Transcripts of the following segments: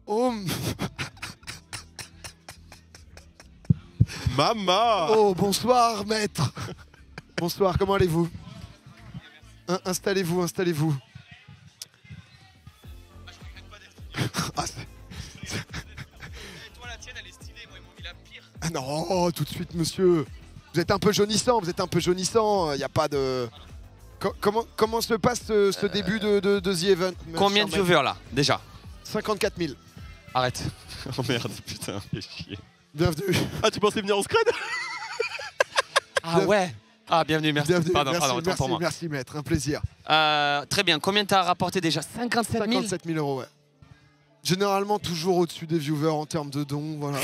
Oh. Maman. Oh, bonsoir, maître. Bonsoir, comment allez-vous? Installez-vous, installez-vous. Ah, toi, la tienne, elle est stylée. Moi, ils m'ont mis la pire. ah non, tout de suite, monsieur. Vous êtes un peu jaunissant, vous êtes un peu jaunissant. Il n'y a pas de... Comment se passe ce début de The Event? Combien de viewers là, déjà? 54 000. Arrête. Oh merde, putain, fais chier. Bienvenue. Ah, tu pensais venir en scred? Ah ouais. Ah, bienvenue, merci. Bienvenue. Pardon, Merci, pardon, autant merci, pour moi. merci, maître, un plaisir. Très bien, combien t'as rapporté déjà? 57 000. 57 000 euros, ouais. Généralement toujours au-dessus des viewers en termes de dons, voilà.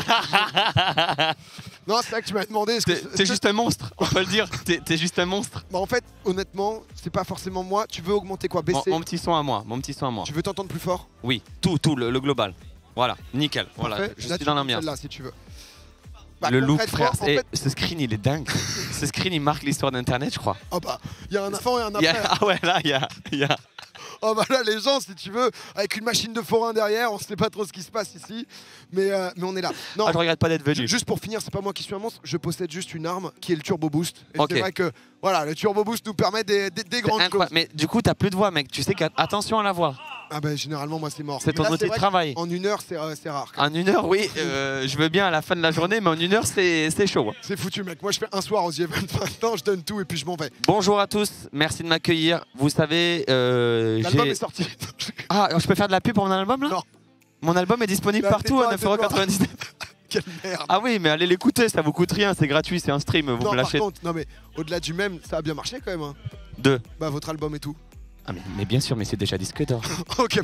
Non, c'est vrai que tu m'as demandé. T'es juste un monstre, on peut le dire. T'es juste un monstre. Bah, en fait, honnêtement, c'est pas forcément moi. Tu veux augmenter quoi? Baisser? Mon petit son à moi, mon petit son à moi. Tu veux t'entendre plus fort? Oui, tout, le global. Voilà, nickel. Voilà, Parfait. je Là, suis tu dans peux l'ambiance. celle-là, si tu veux. Bah, Le look, concrètement, frère. en Et fait- ce screen, il est dingue. Ce screen, il marque l'histoire d'Internet, je crois. Oh bah, il y a un avant et un Il y après. a- Ah ouais, là, il y a... Oh bah là, les gens, si tu veux, avec une machine de forain derrière, on sait pas trop ce qui se passe ici, mais on est là. Non, Ah, je regrette pas d'être venu. juste pour finir, c'est pas moi qui suis un monstre, je possède juste une arme qui est le Turbo Boost. Et Ok. c'est vrai que voilà, le Turbo Boost nous permet des grandes Incroyable. choses. Mais du coup, t'as plus de voix, mec. Tu sais qu'attention à la voix. Ah bah généralement, moi c'est mort. C'est Mais ton là, outil de vrai travail. qu'en une heure, c'est rare. En une heure, oui. Je veux bien à la fin de la journée, mais en une heure, c'est chaud. C'est foutu, mec. Moi, je fais un soir aux Event maintenant, je donne tout et puis je m'en vais. Bonjour à tous, merci de m'accueillir. Vous savez, L'album j'ai... est sorti. Ah, je peux faire de la pub pour mon album là? Non. Mon album est disponible Bah, partout à tais-toi, 9,99 €. Quelle merde. Ah oui, mais allez l'écouter, ça vous coûte rien, c'est gratuit, c'est un stream, vous Non, me par lâchez contre, non mais au-delà du même, ça a bien marché quand même. Hein. deux. Bah votre album et tout. Ah mais bien sûr, mais c'est déjà disque d'or. Ok.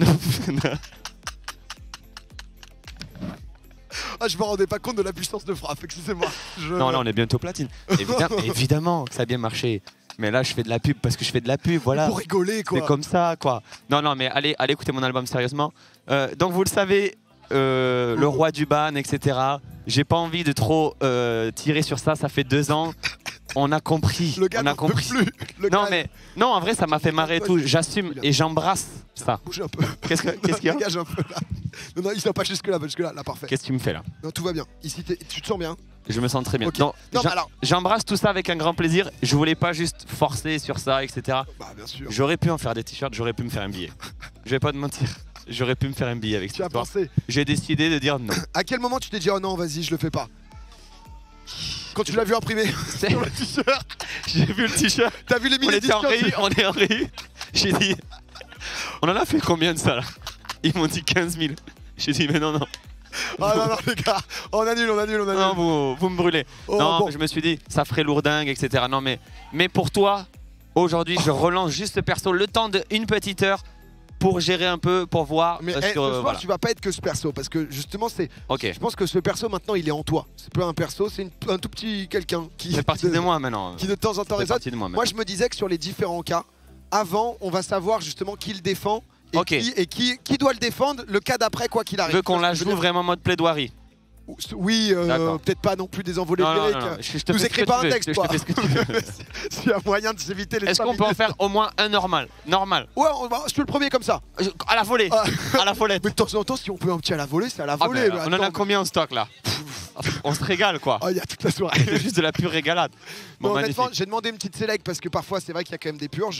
Ah, je me rendais pas compte de la puissance de frappe, excusez-moi. Non, là on est bientôt platine. Évidemment que ça a bien marché. Mais là je fais de la pub parce que je fais de la pub, voilà. Pour rigoler quoi. C'est comme ça, quoi. Non, mais allez écouter mon album sérieusement. Donc vous le savez, le roi du ban, etc. J'ai pas envie de trop tirer sur ça, ça fait 2 ans. On a compris. Le gars on a n'en peut compris. plus. Le Non, gars, mais non, en vrai, ça m'a fait marrer et tout. J'assume et j'embrasse ça. bouge un peu. Qu'est-ce qu'il y a? Dégage un peu là. Non, il sera pas jusque là, là, parfait. Qu'est-ce que tu me fais là? Non, tout va bien. Ici, tu te sens bien? Je me sens très bien. Ok. Non, Non, mais alors. j'embrasse tout ça avec un grand plaisir. Je voulais pas juste forcer sur ça, etc. Bah, bien sûr. J'aurais pu en faire des t-shirts, j'aurais pu me faire un billet. Je vais pas te mentir. J'aurais pu me faire un billet avec Tu cette as histoire. pensé. J'ai décidé de dire non. À quel moment tu t'es dit, oh non, vas-y, je le fais pas? Quand tu l'as vu imprimer sur le t-shirt. J'ai vu le t-shirt. T'as vu les On mini était en réu, on est en réu. J'ai dit, on en a fait combien de ça là? Ils m'ont dit 15 000. J'ai dit, mais non. Ah non, les gars, on annule. Non, vous me brûlez. Oh, non, bon. je me suis dit, ça ferait lourdingue, etc. Non, mais pour toi, aujourd'hui, je relance juste ce perso le temps d'une petite heure pour gérer un peu, pour voir. Mais sur, ce soir, voilà. tu vas pas être que ce perso parce que justement, c'est. Ok, Je pense que ce perso maintenant, il est en toi. C'est pas un perso, c'est un tout petit quelqu'un qui. c'est parti de moi maintenant. Qui de temps en temps C'est résonne. parti de moi Moi, maintenant. je me disais que sur les différents cas, avant, on va savoir justement qui le défend et, Ok. qui doit le défendre le cas d'après, quoi qu'il Je arrive. veux qu'on la Je veux joue dire- vraiment en mode plaidoirie. Oui, D'accord. peut-être pas non plus des envolées Non, lyriques. je te Nous fais ce écris que pas tu un veux, texte, je quoi. te fais ce que tu veux. S'il y a moyen de s'éviter les Est-ce qu'on 5 peut en minutes. faire au moins un normal? Normal. Ouais, je suis le premier comme ça. À la volée. Ah. À la folette. Mais de temps en temps, si on peut un petit à la volée, c'est à la Ah volée. ben, on en a combien en stock là? On se régale quoi. Oh, il y a toute la soirée. C'est juste de la pure régalade. Bon, Non, honnêtement, magnifique. j'ai demandé une petite select parce que parfois c'est vrai qu'il y a quand même des purges.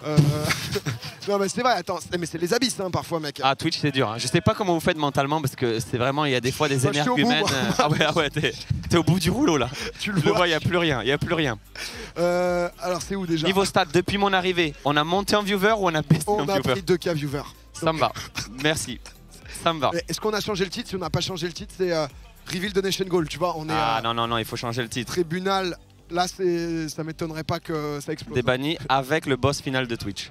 Non mais c'est vrai, attends, mais c'est les abysses hein, parfois mec. Ah, Twitch c'est dur. Hein. Je sais pas comment vous faites mentalement parce que c'est vraiment, il y a des fois des Moi, je suis au bout, énergumènes. moi. Ah ouais, t'es au bout du rouleau là. Tu le Je le vois. vois, il n'y a plus rien. Il y a plus rien. Alors c'est où déjà? Niveau stats, depuis mon arrivée, on a monté en viewer ou on a baissé On en a viewer? pris 2K viewers. Ça me va. Merci. Ça me va. Mais est-ce qu'on a changé le titre? Si on n'a pas changé le titre, c'est Reveal Donation Goal, tu vois, on est Ah à non, il faut changer le titre. tribunal. Là, ça m'étonnerait pas que ça explose. Des bannis avec le boss final de Twitch.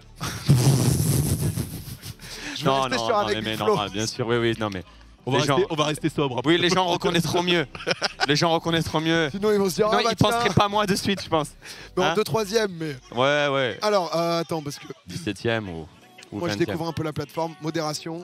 Je vais rester sur avec mais Big non, Flo. ah, bien sûr, oui, non mais. On Les gens- va rester sobre. Oui, les gens reconnaîtront mieux. Les gens reconnaîtront mieux. Sinon ils vont se dire, Non, ah bah ils tiens, penseraient pas à moi de suite, je pense. mais en Hein 2/3, mais. Ouais. Alors, attends, parce que 17ème ou moi je 20ème. découvre un peu la plateforme. Modération.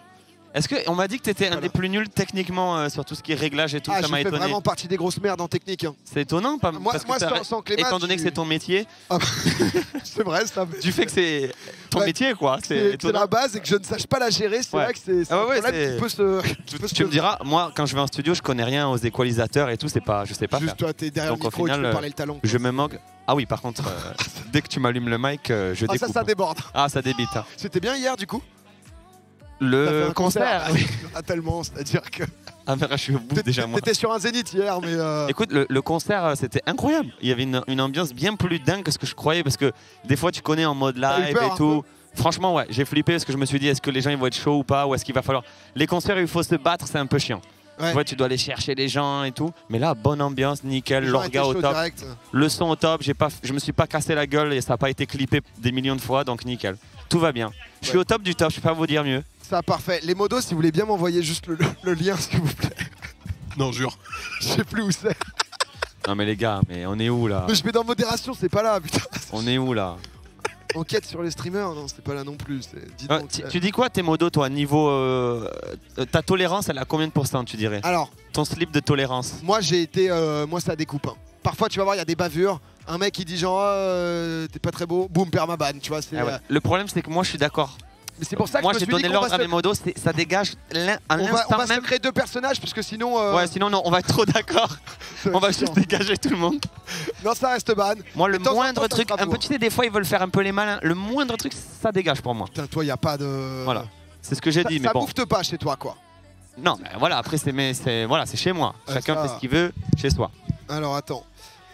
Est-ce que on m'a dit que tu étais un des plus nuls techniquement sur tout ce qui est réglage et tout, Ah, ça je m'a fais étonné. vraiment partie des grosses merdes en technique. Hein. C'est étonnant, pas Moi, parce que moi t'as- sans Clément, étant donné que c'est ton métier, c'est vrai, ça. du fait que c'est ton Ouais, métier quoi, c'est C'est étonnant. la base et que je ne sache pas la gérer, c'est Ouais. vrai que c'est Ah ouais, un problème c'est- qui peut se. qui peut se Tu me poser. diras, moi quand je vais en studio, je connais rien aux équalisateurs et tout, c'est pas, je sais pas faire. Juste toi, t'es derrière Donc, le au micro et tu final, peux parler le talent. Je me moque. Ah oui, par contre, dès que tu m'allumes le mic, je Ah, découpe. ça déborde. Ah, ça débite. Hein. C'était bien hier du coup. T'as fait Le un concert. concert. Ah, tellement, c'est-à-dire que. Ah, mais là, je suis au bout déjà moi. T'étais sur un zénith hier, mais. Écoute, le concert, c'était incroyable. Il y avait une ambiance bien plus dingue que ce que je croyais parce que des fois, tu connais en mode T'as eu live peur et un tout. Franchement, ouais, j'ai flippé parce que je me suis dit, est-ce que les gens ils vont être chauds ou pas, ou est-ce qu'il va falloir. Les concerts où il faut se battre, c'est un peu chiant. Ouais. Tu vois, tu dois aller chercher les gens et tout. Mais là, bonne ambiance, nickel, les gens étaient l'orga au chauds top, direct. le son au top. Je me suis pas cassé la gueule et ça n'a pas été clippé des millions de fois, donc nickel. Tout va bien. Je suis Ouais. au top du top, je peux pas vous dire mieux. Ça, parfait. Les modos, si vous voulez bien m'envoyer juste le lien, s'il vous plaît. Non, jure. Je sais plus où c'est. Non mais les gars, mais on est où là? Mais je vais dans modération, c'est pas là, putain. On est où là? Enquête sur les streamers, non, c'est pas là non plus. Dis Ah, donc, tu dis quoi tes modos toi? Niveau ta tolérance, elle a combien de pourcents tu dirais? Alors, Ton slip de tolérance? moi j'ai été. Moi ça découpe. Hein. Parfois tu vas voir, il y a des bavures. Un mec qui dit genre t'es pas très beau, boum, permaban, tu vois. Ah ouais. Le problème c'est que moi je suis d'accord. Mais c'est pour ça que Moi je me j'ai suis dit donné qu'on va l'ordre à se- mes modos, ça dégage à on va l'instant se même. créer deux personnages parce que sinon. Ouais, sinon non, on va être trop d'accord. On va juste dégager tout le monde. Non, ça reste ban. Moi le De temps en moindre temps, ça truc, sera un beau, peu tu sais des fois ils veulent faire un peu les malins. Le moindre truc ça dégage pour moi. Putain, toi, y a pas de. Voilà. C'est ce que j'ai Ça, dit, mais ça bon. bouffe pas chez toi, quoi. Non, mais voilà, après voilà, c'est chez moi. Ouais, Chacun ça- fait ce qu'il veut chez soi. Alors attends.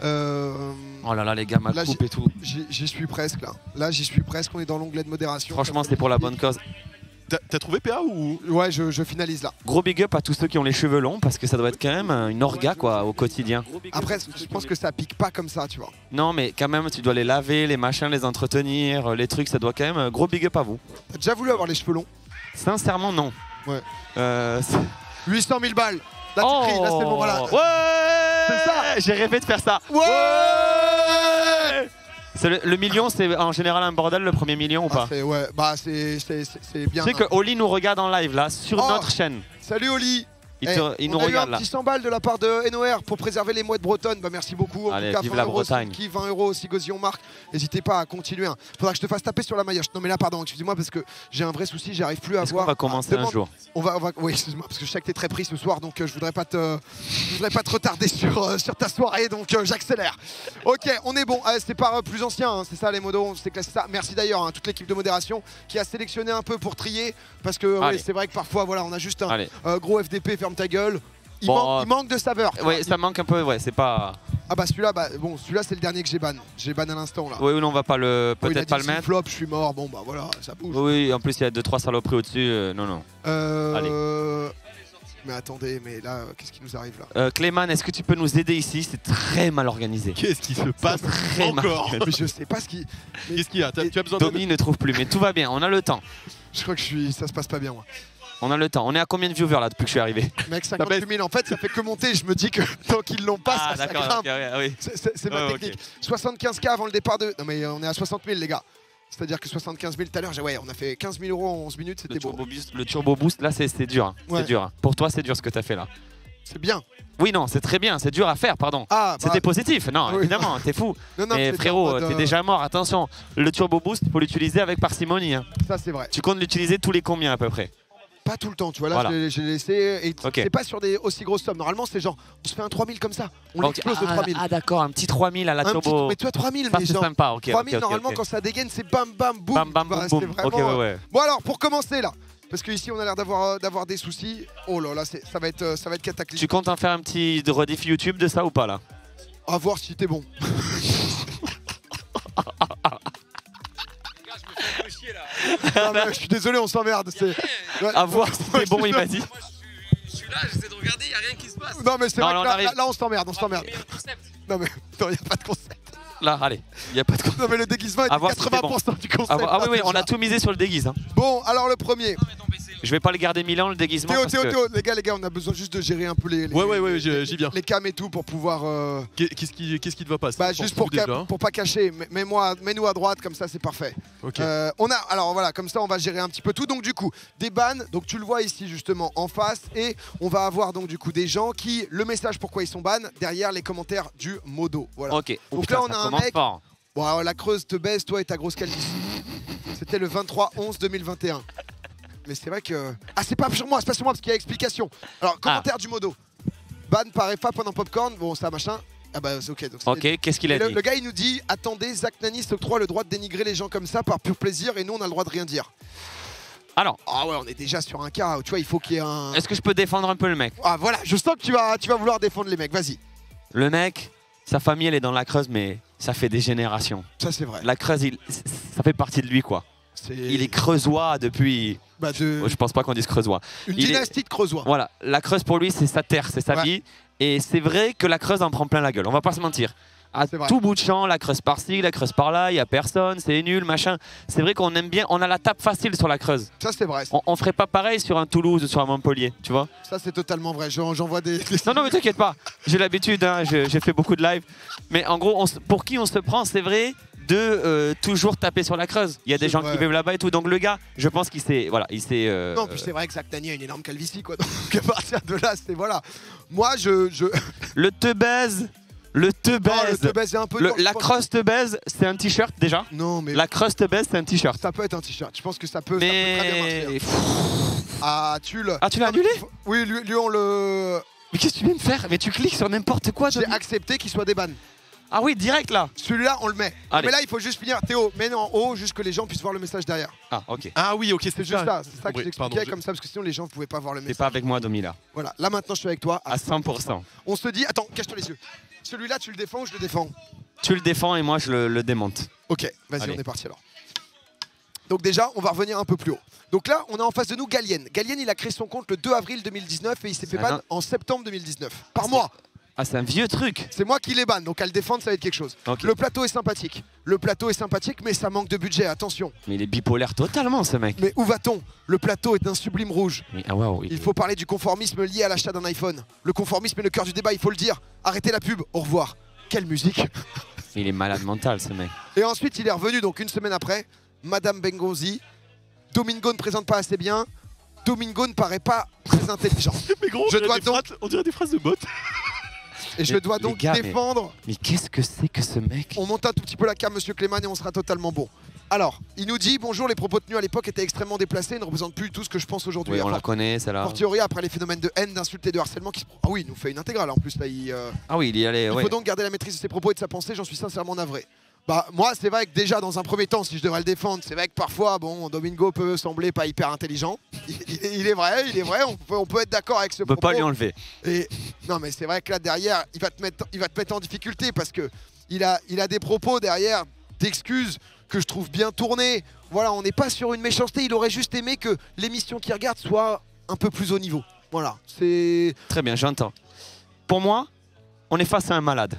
Oh là là les gars, ma Là, coupe et tout. J'y suis presque là. Là, j'y suis presque. On est dans l'onglet de modération. Franchement, c'est pour la bonne cause. T'as trouvé PA ou. Ouais, je finalise là. Gros big up à tous ceux qui ont les cheveux longs parce que ça doit être quand même une orga quoi au quotidien. Après, je pense que ça pique pas comme ça, tu vois. Non mais quand même tu dois les laver, les machins, les entretenir, les trucs, ça doit quand même gros big up à vous. T'as déjà voulu avoir les cheveux longs? Sincèrement non. Ouais. C'est- 800 000 balles. Là, tu cries, là, c'est bon, voilà. Ouais. C'est ça. J'ai rêvé de faire ça. Ouais. C'est le million, c'est en général un bordel le premier million ou pas? Ouais, bah c'est bien. Tu sais que Oli nous regarde en live là sur Oh. notre chaîne. Salut Oli. Il, il on nous a eu regarde un là. petit 100 balles de la part de NOR pour préserver les mouettes bretonnes. Bah merci beaucoup. En Allez, tout cas, vive 20 la euros, Bretagne. Qui 20 euros si Gosillon marque. N'hésitez pas à continuer. Hein. Faudra que je te fasse taper sur la maillotche. Non mais là pardon, excusez-moi parce que j'ai un vrai souci, j'arrive plus à Est-ce qu'on voir. va commencer un Demande- jour? On va, oui, excuse-moi, parce que je sais que t'es très pris ce soir, donc je voudrais pas te retarder sur ta soirée, donc j'accélère. Ok, on est bon. C'est par plus ancien, hein, c'est ça les modos, c'est classé ça. Merci d'ailleurs à toute l'équipe de modération qui a sélectionné un peu pour trier, parce que Allez. ouais, c'est vrai que parfois, voilà, on a juste un Allez. gros FDP, ferme ta gueule. Il, Bon, il manque de saveur. tu vois. Ouais, ça manque un peu, ouais, c'est pas. Ah bah celui-là, celui-là c'est le dernier que j'ai ban. J'ai ban à l'instant là. Oui ou non, on va pas le. Oh, il a Peut-être dit pas le que c'est mettre. flop, je suis mort. Bon bah voilà, ça bouge. Oui, en plus il y a 2-3 saloperies au-dessus. Non, non. Mais attendez, mais là, qu'est-ce qui nous arrive là? Clément, est-ce que tu peux nous aider ici? C'est très mal organisé. Qu'est-ce qui se passe Très mal. encore? Mais je sais pas ce qui. Qu'est-ce qu'il y a? Tu as besoin de. Domi ne trouve plus, mais tout va bien, on a le temps. Je crois que ça se passe pas bien moi. On a le temps. On est à combien de viewers là depuis que je suis arrivé? Mec, 58 000 en fait, ça fait que monter. Je me dis que tant qu'ils l'ont pas, Ah ça d'accord, grimpe. ok, ouais, oui. C'est ma Ouais, ok. technique. 75K avant le départ de. Non mais on est à 60 000 les gars. C'est-à-dire que 75 000 tout à l'heure, ouais, on a fait 15 000 euros en 11 minutes, c'était beau. Le turbo boost, là c'est dur. Hein. Ouais. C'est dur. Hein. Pour toi, c'est dur ce que tu as fait là. C'est bien. Oui, non, c'est très bien. C'est dur à faire, pardon. Ah, bah, C'était positif. Non, oui. évidemment, t'es fou. non, non, Mais c'est frérot, bien, en mode, t'es déjà mort. Attention, le turbo boost, faut l'utiliser avec parcimonie. Hein. Ça c'est vrai. Tu comptes l'utiliser tous les combien à peu près? Pas tout le temps, tu vois. Là, Voilà. j'ai laissé. Et Ok. c'est pas sur des aussi grosses sommes. Normalement, c'est genre, on se fait un 3000 comme ça. On Ok. l'explose de 3000. Ah d'accord, un petit 3000 à la Un petit- turbo. mais tu vois, 3000, Ça mais c'est genre. sympa, ok. 3000, ok, ok, normalement, ok. quand ça dégaine, c'est bam bam boum. Bam bam Bah, boum c'est boum. vraiment, Ok, ouais, ouais. Bon, alors, pour commencer là. Parce qu'ici, on a l'air d'avoir des soucis. Oh là là, ça va être cataclysmique. Tu comptes en faire un petit rediff YouTube de ça ou pas là? À voir si t'es bon. Non, mais je suis désolé, on s'emmerde. Ouais. À voir si c'est bon, il m'a dit. Je suis là, j'essaie de regarder, il n'y a rien qui se passe. Non, mais c'est Non, vrai là, que on arrive. là, on s'emmerde, on s'emmerde. Mais le concept. Non, mais non, il n'y a pas de concept. Là, allez, il y a pas de quoi. Non, mais le déguisement est À à voir si c'est 80% du concept. Ah oui, oui, là, on a déjà. tout misé sur le déguise. Hein. Bon, alors le premier. Non, mais ton PC Je vais pas le garder 1000 ans le déguisement. Théo, parce Théo, que- Théo, les gars, on a besoin juste de gérer un peu les Ouais, j'y viens. les cams et tout pour pouvoir. Qu'est-ce qui te va pas Bah, juste pour pas cacher. Mets-nous à droite, comme ça, c'est parfait. Ok. Alors voilà, comme ça, on va gérer un petit peu tout. Donc du coup, des bans. Donc tu le vois ici justement en face, et on va avoir donc du coup des gens qui le message pourquoi ils sont ban derrière les commentaires du modo. Voilà. Ok. Oh, Donc putain, là, on ça a un commence mec- fort. Bon, la Creuse te baise, toi et ta grosse calvitie. C'était le 23/11/2021. Mais c'est vrai que. Ah, c'est pas sur moi parce qu'il y a explication. Alors, commentaire du modo. Ban par FA pendant Popcorn. Bon, ça machin. Ah bah, c'est ok. Donc c'est- Ok, qu'est-ce qu'il a Et dit le gars, il nous dit attendez, Zach Nani s'octroie le droit de dénigrer les gens comme ça par pur plaisir et nous, on a le droit de rien dire. Alors, Ah ouais, on est déjà sur un cas où tu vois, il faut qu'il y ait un. est-ce que je peux défendre un peu le mec? Ah voilà, je sens que tu vas vouloir défendre les mecs. Vas-y. Le mec, sa famille, elle est dans la Creuse, mais ça fait des générations. Ça, c'est vrai. La Creuse, ça fait partie de lui, quoi. Il est creusois depuis... bah, Je pense pas qu'on dise creusois. une il est- dynastie de Creusois. Voilà, la Creuse pour lui, c'est sa terre, c'est sa Ouais. vie. Et c'est vrai que la Creuse en prend plein la gueule, on va pas se mentir. À C'est vrai. tout bout de champ, la Creuse par-ci, la Creuse par-là, il y a personne, c'est nul, machin. C'est vrai qu'on aime bien, on a la tape facile sur la Creuse. Ça, c'est vrai. On ferait pas pareil sur un Toulouse ou sur un Montpellier, tu vois. Ça, c'est totalement vrai. J'en vois des. Non, mais t'inquiète pas, j'ai l'habitude, hein, j'ai fait beaucoup de live. Mais en gros, pour qui on se prend, c'est vrai, de toujours taper sur la Creuse. Il y a des C'est gens vrai. qui vivent là-bas et tout. Donc le gars, je pense qu'il s'est... Voilà, il s'est... Non, puis c'est vrai que Zach Nani a une énorme calvitie, quoi. Donc à partir de là, c'est voilà. Moi, je. Le te baise, le te Non, le baise. te baise est un peu. Le- non, je la pense- crosse te baise, c'est un t-shirt déjà. Non, mais La crosse te baise, c'est un t-shirt. ça peut être un t-shirt. Je pense que ça peut très bien Mais... marcher. Ah, tu le. Ah, tu l'as annulé? Oui, lui, on le. Mais qu'est-ce que tu viens de faire? Mais tu cliques sur n'importe quoi. J'ai accepté qu'il soit des bans. Ah oui, direct là. Celui-là, on le met. Allez. Mais là, il faut juste finir. Théo, mets en haut, juste que les gens puissent voir le message derrière. Ah, ok. Ah oui, ok, C'est juste ça. C'est ça que Compris. j'expliquais Pardon, comme ça, parce que sinon, les gens ne pouvaient pas voir le T'es message. pas avec moi, Domi, là. Voilà. Là, maintenant, je suis avec toi. À 100%. On se dit. Attends, cache-toi les yeux. Celui-là, tu le défends ou je le défends? Tu le défends et moi, je le démonte. Ok, vas-y, Allez. on est parti alors. Donc déjà, on va revenir un peu plus haut. Donc là, on a en face de nous Galien. Galien, il a créé son compte le 2 avril 2019 et il s'est fait Ah ban non. en septembre 2019. Par mois. Ah, c'est un vieux truc. C'est moi qui les banne, donc à le défendre, ça va être quelque chose. Ok. Le plateau est sympathique. Le plateau est sympathique, mais ça manque de budget, attention. Mais il est bipolaire totalement, ce mec. Mais où va-t-on? Le plateau est un sublime rouge. Mais, ah, waouh. Il faut parler du conformisme lié à l'achat d'un iPhone. Le conformisme est le cœur du débat, il faut le dire. Arrêtez la pub, au revoir. Quelle musique. Il est malade mental, ce mec. Et ensuite, il est revenu, donc une semaine après. Madame Bengozi. Domingo ne présente pas assez bien. Domingo ne paraît pas très intelligent. Mais gros, Je dois donc- on dirait des phrases de bot. Et je Mais- dois les donc gars, mais- défendre. Mais qu'est-ce que c'est que ce mec? On monte un tout petit peu la cam, monsieur Clément, et on sera totalement bon. Alors, il nous dit bonjour, les propos tenus à l'époque étaient extrêmement déplacés et ne représentent plus tout ce que je pense aujourd'hui. Oui, on A la connaît, celle-là. fortiori après les phénomènes de haine, d'insultes et de harcèlement qui se. Ah oui, il nous fait une intégrale en plus là. Il Ah oui, il y allait, ouais. faut donc garder la maîtrise de ses propos et de sa pensée, j'en suis sincèrement navré. Bah moi c'est vrai que déjà dans un premier temps, si je devrais le défendre, c'est vrai que parfois bon Domingo peut sembler pas hyper intelligent. Il est vrai, on peut être d'accord avec ce On peut propos. pas lui enlever. Et non mais c'est vrai que là derrière, il va te mettre en difficulté parce que il a des propos derrière d'excuses que je trouve bien tournées. Voilà, on n'est pas sur une méchanceté, il aurait juste aimé que l'émission qu'il regarde soit un peu plus haut niveau. Voilà, c'est Très bien, j'entends. Pour moi, on est face à un malade.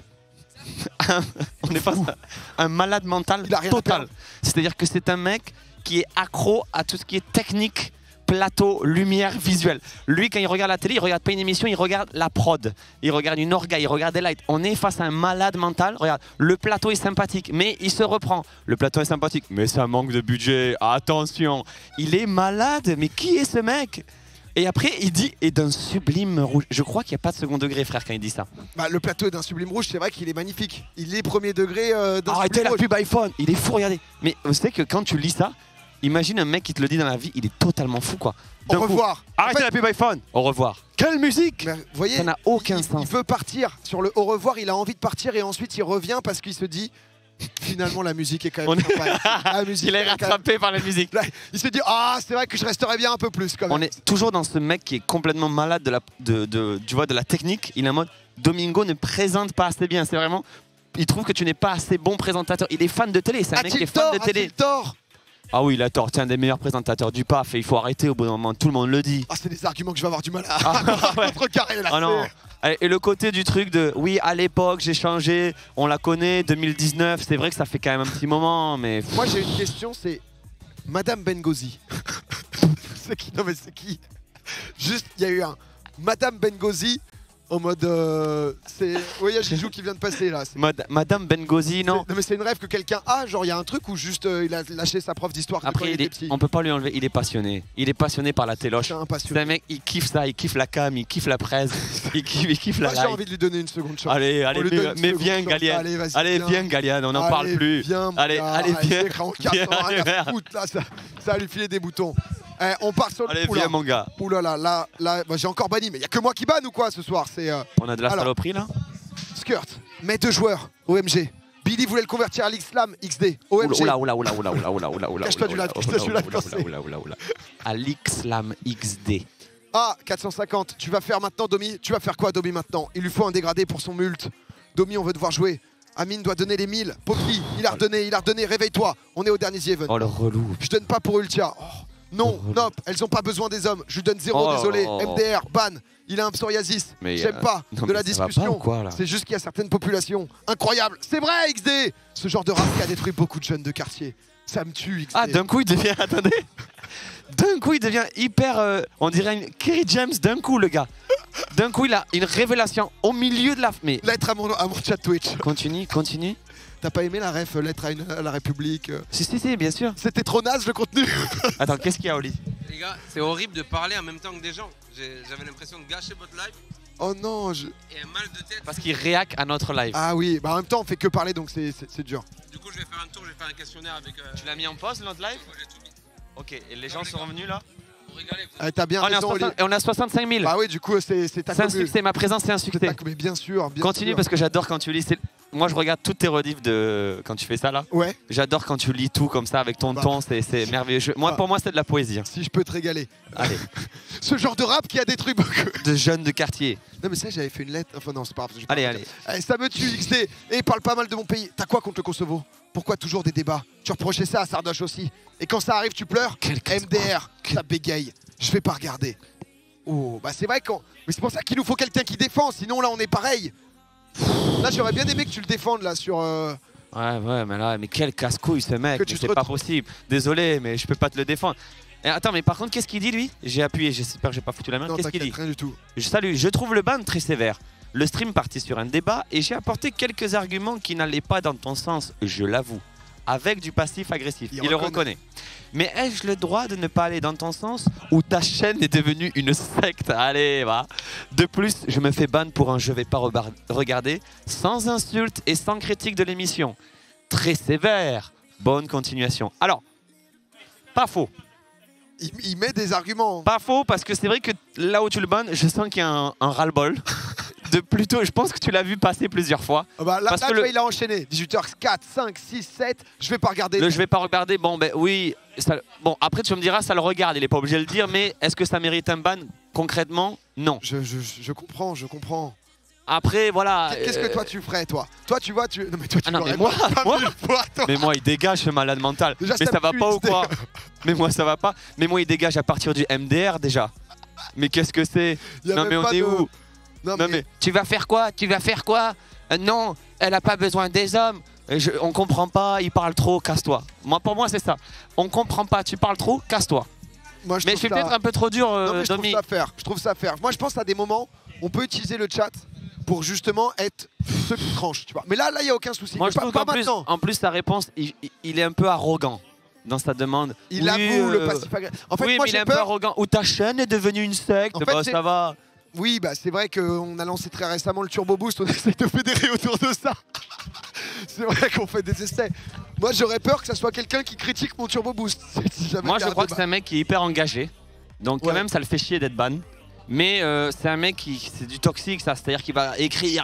On est face à un malade mental Il a rien à total. perdre. C'est-à-dire que c'est un mec qui est accro à tout ce qui est technique, plateau, lumière, visuel. Lui, quand il regarde la télé, il regarde pas une émission, il regarde la prod. Il regarde une orga, il regarde des lights. On est face à un malade mental. Regarde, le plateau est sympathique, mais il se reprend. Le plateau est sympathique, mais ça manque de budget. Attention, il est malade. Mais qui est ce mec? Et après, il dit, et d'un sublime rouge. Je crois qu'il n'y a pas de second degré, frère, quand il dit ça. bah, le plateau est d'un sublime rouge, c'est vrai qu'il est magnifique. Il est premier degré d'un Arrêtez sublime la rouge. pub iPhone, il est fou, regardez. Mais vous savez que quand tu lis ça, imagine un mec qui te le dit dans la vie, il est totalement fou, quoi. Au D'un coup, revoir. arrêtez En fait, la pub iPhone. Au revoir. Quelle musique! mais vous voyez, Ça n'a aucun il sens. veut partir sur le au revoir, il a envie de partir et ensuite il revient parce qu'il se dit finalement la musique est quand même On est- sympa. La musique Il est quand même- rattrapé par la musique. Là, il se dit ah c'est vrai que je resterais bien un peu plus quand même. On est toujours dans ce mec qui est complètement malade tu vois, de la technique. Il est en mode Domingo ne présente pas assez bien. C'est vraiment. Il trouve que tu n'es pas assez bon présentateur. Il est fan de télé. C'est un mec qui A-t-il est fan tort? de télé. A-t-il tort? Ah oui, il a tort. C'est un des meilleurs présentateurs du PAF. Et il faut arrêter au bout d'un moment. Tout le monde le dit. Ah c'est des arguments que je vais avoir du mal à Ah, ouais. contrecarrer là. Ah non. Et le côté du truc de oui, à l'époque j'ai changé, on la connaît, 2019, c'est vrai que ça fait quand même un petit moment, mais Moi j'ai une question, c'est Madame Bengozi. C'est qui? Non mais c'est qui? Juste, il y a eu un Madame Benghazi en mode... c'est... Oui, il y a Jijou qui vient de passer là. Madame Benghazi, non. Non mais c'est une rêve que quelqu'un a, genre il y a un truc où juste il a lâché sa prof d'histoire quand Après, il était petit. on peut pas lui enlever, il est passionné. Il est passionné par la téloche. C'est un C'est passionné. un mec, il kiffe ça, il kiffe la cam, il kiffe la presse, il kiffe la Moi j'ai live. envie de lui donner une seconde chance. Allez, On lui donne une mais seconde viens, chance. Gallienne. Allez, vas-y, Allez, viens, Gallienne, on n'en parle plus. Viens, mon Allez, gars, allez, viens. l'écran 4 Viens, ans, rien à viens. foutre, là, ça va lui filer des boutons. On part sur le... Allez, viens, mon gars. Oula là, bah, j'ai encore banni, mais il y a que moi qui banne ou quoi ce soir? C'est On a de la Alors. saloperie là. Skirt, met 2 joueurs, OMG. Billy voulait le convertir à l'X-Slam, XD, OMG. Oula. Cache-toi du live, cache-toi du live, lancé. Oula. À l'X-Slam XD. Ah, 450, tu vas faire maintenant, Domi. Tu vas faire quoi, Domi, maintenant? Il lui faut un dégradé pour son mult. Domi, on veut devoir jouer. Amine doit donner les 1000. Poppy, il a redonné, réveille-toi. On est au dernier The Event. Oh le relou. Je donne pas pour Ultia. Oh, non, non, elles ont pas besoin des hommes. Je lui donne 0, Oh. désolé. MDR, ban. Il a un psoriasis. Mais, J'aime pas non, de la mais ça va pas discussion. ou quoi, là C'est juste qu'il y a certaines populations. Incroyable. C'est vrai, XD. Ce genre de rap qui a détruit beaucoup de jeunes de quartier. Ça me tue, XD. Ah, d'un coup, il devient. Attendez. D'un coup, il devient hyper. On dirait une Kerry James, d'un coup, le gars. D'un coup, il a une révélation au milieu de la. Mais. Lettre à mon chat Twitch. Continue. T'as pas aimé la ref lettre à la République? Si, bien sûr. C'était trop naze le contenu. Attends, qu'est-ce qu'il y a, Oli? Les gars, c'est horrible de parler en même temps que des gens. J'avais l'impression de gâcher votre live Oh non, et un mal de tête. Parce qu'il réac à notre live. Ah oui, bah en même temps on fait que parler donc c'est dur. Du coup, je vais faire un tour, je vais faire un questionnaire avec. Tu l'as mis en pause, notre live? Moi, j'ai tout mis. Ok, et les gens sont revenus là? Vous régalez, vous T'as bien raison, Oli. On a 65 000. Bah oui, du coup c'est ta C'est un commu. succès, ma présence c'est un succès. Mais bien sûr, bien Continue sûr. parce que j'adore quand tu lis. Moi je regarde toutes tes rediffs de quand tu fais ça là. Ouais, J'adore quand tu lis tout comme ça avec ton Bah. ton, c'est merveilleux. Pour moi c'est de la poésie. Hein. si je peux te régaler. Allez, Ce genre de rap qui a détruit beaucoup. de jeunes de quartier. Non mais ça j'avais fait une lettre. Enfin non, c'est pas grave. je vais pas Allez, raconter. Ça me tue XD. Et parle pas mal de mon pays. T'as quoi contre le Kosovo? Pourquoi toujours des débats? Tu reprochais ça à Sardoche aussi. Et quand ça arrive, tu pleures? Quel MDR, ça bégaye. Je vais pas regarder. Oh, bah c'est vrai qu'on. Mais c'est pour ça qu'il nous faut quelqu'un qui défend. Sinon là on est pareil. Là j'aurais bien aimé que tu le défendes là sur. Ouais, mais là, mais quel casse-couille ce mec, Que tu mais te c'est pas retrouves- possible. Désolé, mais je peux pas te le défendre. Et attends, mais par contre, qu'est-ce qu'il dit lui? J'ai appuyé, j'espère que j'ai pas foutu la main. Non, Qu'est-ce qu'il t'inquiète, dit? rien du tout. Salut, je trouve le ban très sévère. Le stream partit sur un débat et j'ai apporté quelques arguments qui n'allaient pas dans ton sens, je l'avoue. Avec du passif agressif. Il le reconnaît. Mais ai-je le droit de ne pas aller dans ton sens ou ta chaîne est devenue une secte? Allez, va. De plus, je me fais ban pour un je vais pas regarder, sans insulte et sans critique de l'émission. Très sévère. Bonne continuation. Alors, pas faux. Il met des arguments. Pas faux, parce que c'est vrai que là où tu le bannes, je sens qu'il y a un ras-le-bol. De plutôt, je pense que tu l'as vu passer plusieurs fois. Ah bah, là, Parce là, que tu vois, il a enchaîné. 18h4, 5, 6, 7. Je vais pas regarder. Le je vais pas regarder, bon ben oui. Bon, après tu me diras, ça le regarde, il est pas obligé de le dire, mais est-ce que ça mérite un ban? Concrètement, non. Je comprends, je comprends. Après, voilà. Qu'est-ce que toi tu ferais, toi? Toi, tu vois, tu. Non, mais toi, tu Ah non, mais l'aurais moi, pas moi- 1000 fois, toi. Mais moi, il dégage ce malade mental. Déjà, Mais ça ça va me pas tue, ou quoi? Mais moi, ça va pas. Mais moi, il dégage à partir du MDR déjà. Mais qu'est-ce que c'est? Y a Non, même mais on pas est de- où? Non, Non mais tu vas faire quoi? Non, elle a pas besoin des hommes. On comprend pas, il parle trop, casse-toi. Pour moi c'est ça. On comprend pas, tu parles trop, casse-toi. Moi, je Mais je trouve suis peut-être un peu trop dur, Non, mais je trouve Domi. ça faire. Je trouve ça faire. Moi, je pense à des moments, on peut utiliser le chat pour justement être ceux qui tranchent, tu vois. Mais là, il y a aucun souci. Moi Mais je trouve pas qu'en plus, maintenant. en plus sa réponse, il est un peu arrogant dans sa demande. Il Oui, avoue le passif agressif. En fait, oui, moi, mais il est j'ai un peu peur. arrogant. Ou ta chaîne est devenue une secte. En fait, Bah, c'est- ça va. Oui, bah c'est vrai qu'on a lancé très récemment le Turbo Boost, on essaie de fédérer autour de ça. C'est vrai qu'on fait des essais. Moi j'aurais peur que ça soit quelqu'un qui critique mon Turbo Boost. Si jamais Moi il y a je un crois que débat. c'est un mec qui est hyper engagé. Donc quand Ouais. même ça le fait chier d'être ban. Mais c'est un mec qui c'est du toxique ça, c'est-à-dire qu'il va écrire.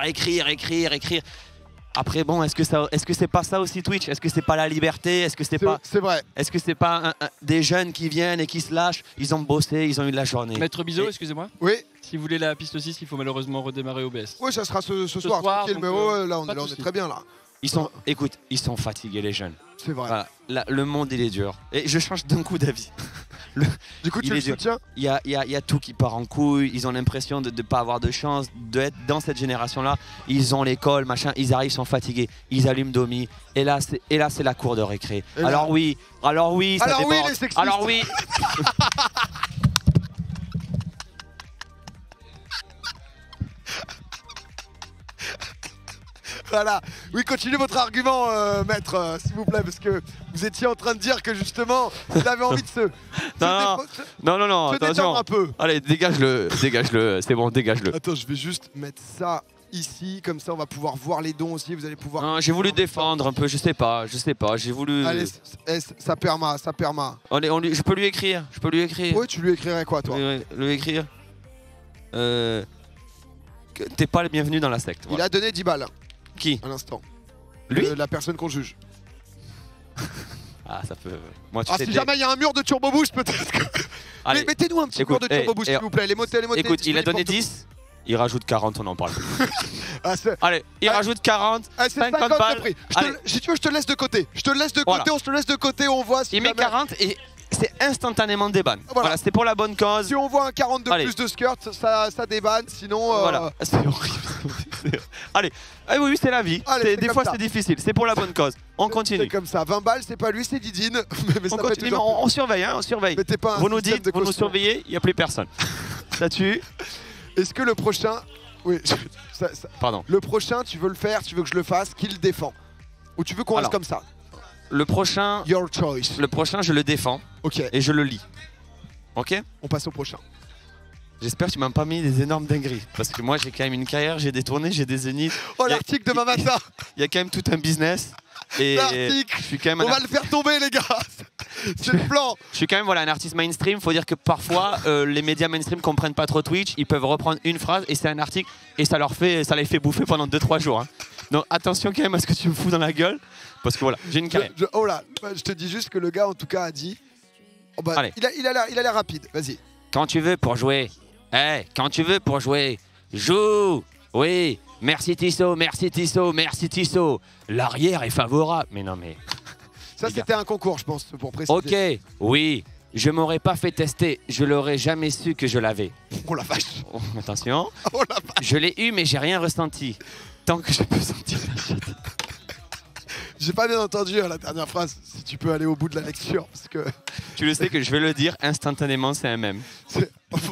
Après bon, est-ce que c'est pas ça aussi Twitch? Est-ce que c'est pas la liberté? Est-ce que c'est pas C'est vrai. des jeunes qui viennent et qui se lâchent? Ils ont bossé, ils ont eu de la journée. Maître Bizot, Et- excusez-moi. Oui, Si vous voulez la piste 6, il faut malheureusement redémarrer OBS. ouais, ça sera ce soir. soir, Tranquille, donc, mais ouais, là, on pas est, de là, on est souci. très bien là. Écoute, ils sont fatigués les jeunes. C'est vrai. Voilà. Le monde il est dur. Et je change d'un coup d'avis. Du coup, Il tu le est dur. soutiens? Il y a tout qui part en couille, ils ont l'impression de ne pas avoir de chance, d'être dans cette génération-là. Ils ont l'école, machin, ils arrivent, ils sont fatigués, ils allument Domi, et là c'est la cour de récré. Et là- Alors oui, ça Alors oui, déborde. les sexistes. Alors oui, Voilà. Oui, continuez votre argument, maître, s'il vous plaît, parce que vous étiez en train de dire que justement, vous avez envie de se Non, détendre attention. un peu. Allez, dégage-le, c'est bon, dégage-le. Attends, je vais juste mettre ça ici, comme ça on va pouvoir voir les dons aussi, vous allez pouvoir... Non, j'ai voulu défendre un peu, je sais pas, j'ai voulu... Allez, ça perma. Allez, je peux lui écrire, Oui, tu lui écrirais quoi, toi? Lui écrire que t'es pas le bienvenu dans la secte. Il Voilà. a donné 10 balles Qui? à l'instant. Lui? La personne qu'on juge. Ah, ça peut... Moi, tu Ah, sais, si jamais il y a un mur de turbo boost, peut-être que... Allez, Mais mettez-nous un petit écoute, mur de turbo boost, s'il vous plaît. Les motets, écoute, il a donné disponibles 10, il rajoute 40, on en parle plus. pour tout. Ah, c'est Allez, il rajoute 40, ah, c'est 50 50 balles. de prix. Allez. Si tu veux, je te laisse de côté. Je te laisse de Voilà. côté, on se laisse de côté, on voit si il met jamais- 40 et c'est instantanément déban. Voilà. Voilà, c'est pour la bonne cause. Si on voit un 40 de Allez. plus de skirt, ça débanne, sinon... Voilà, c'est horrible. Allez, ah oui, c'est la vie. Allez, c'est Des comme fois ça. c'est difficile, c'est pour la bonne cause. On C'est continue. comme ça, 20 balles, c'est pas lui, c'est Didine. Mais ça On fait continue, mais toujours- on surveille, hein, on surveille. Mettez pas un Vous nous système dites, de vous nous caution. surveillez, il n'y a plus personne. Ça tue. Est-ce que le prochain... Oui, Pardon. le prochain, tu veux le faire, tu veux que je le fasse, qui le défend? Ou tu veux qu'on reste Alors. comme ça? Le prochain, Your choice. je le défends Ok, et je le lis. Ok? on passe au prochain. J'espère que tu m'as pas mis des énormes dingueries. Parce que moi j'ai quand même une carrière, j'ai des tournées, j'ai des zéniths. Oh, Y a- l'article de Mamata. Il y a quand même tout un business. Et L'article. je suis quand même On va le faire tomber, les gars. C'est le plan. Je suis quand même un artiste mainstream. Faut dire que parfois les médias mainstream comprennent pas trop Twitch. Ils peuvent reprendre une phrase et c'est un article et ça les fait bouffer pendant 2-3 jours. Hein. Donc attention quand même à ce que tu me fous dans la gueule. Parce que voilà, j'ai une carrière. Oh là, je te dis juste que le gars, en tout cas, a dit... Oh bah, Allez. il a l'air rapide, vas-y. Quand tu veux pour jouer. Quand tu veux pour jouer. Joue. Oui. Merci Tissot, merci Tissot, merci Tissot. L'arrière est favorable. Mais non mais... Ça, Les gars. c'était un concours, je pense, pour préciser. Ok, oui. Je m'aurais pas fait tester. Je l'aurais jamais su que je l'avais. Oh la vache. Oh, attention. Oh la vache. Je l'ai eu mais j'ai rien ressenti. Tant que je peux sentir la shit. J'ai pas bien entendu la dernière phrase. Si tu peux aller au bout de la lecture, parce que... Tu le sais que je vais le dire instantanément, c'est un mème. c'est-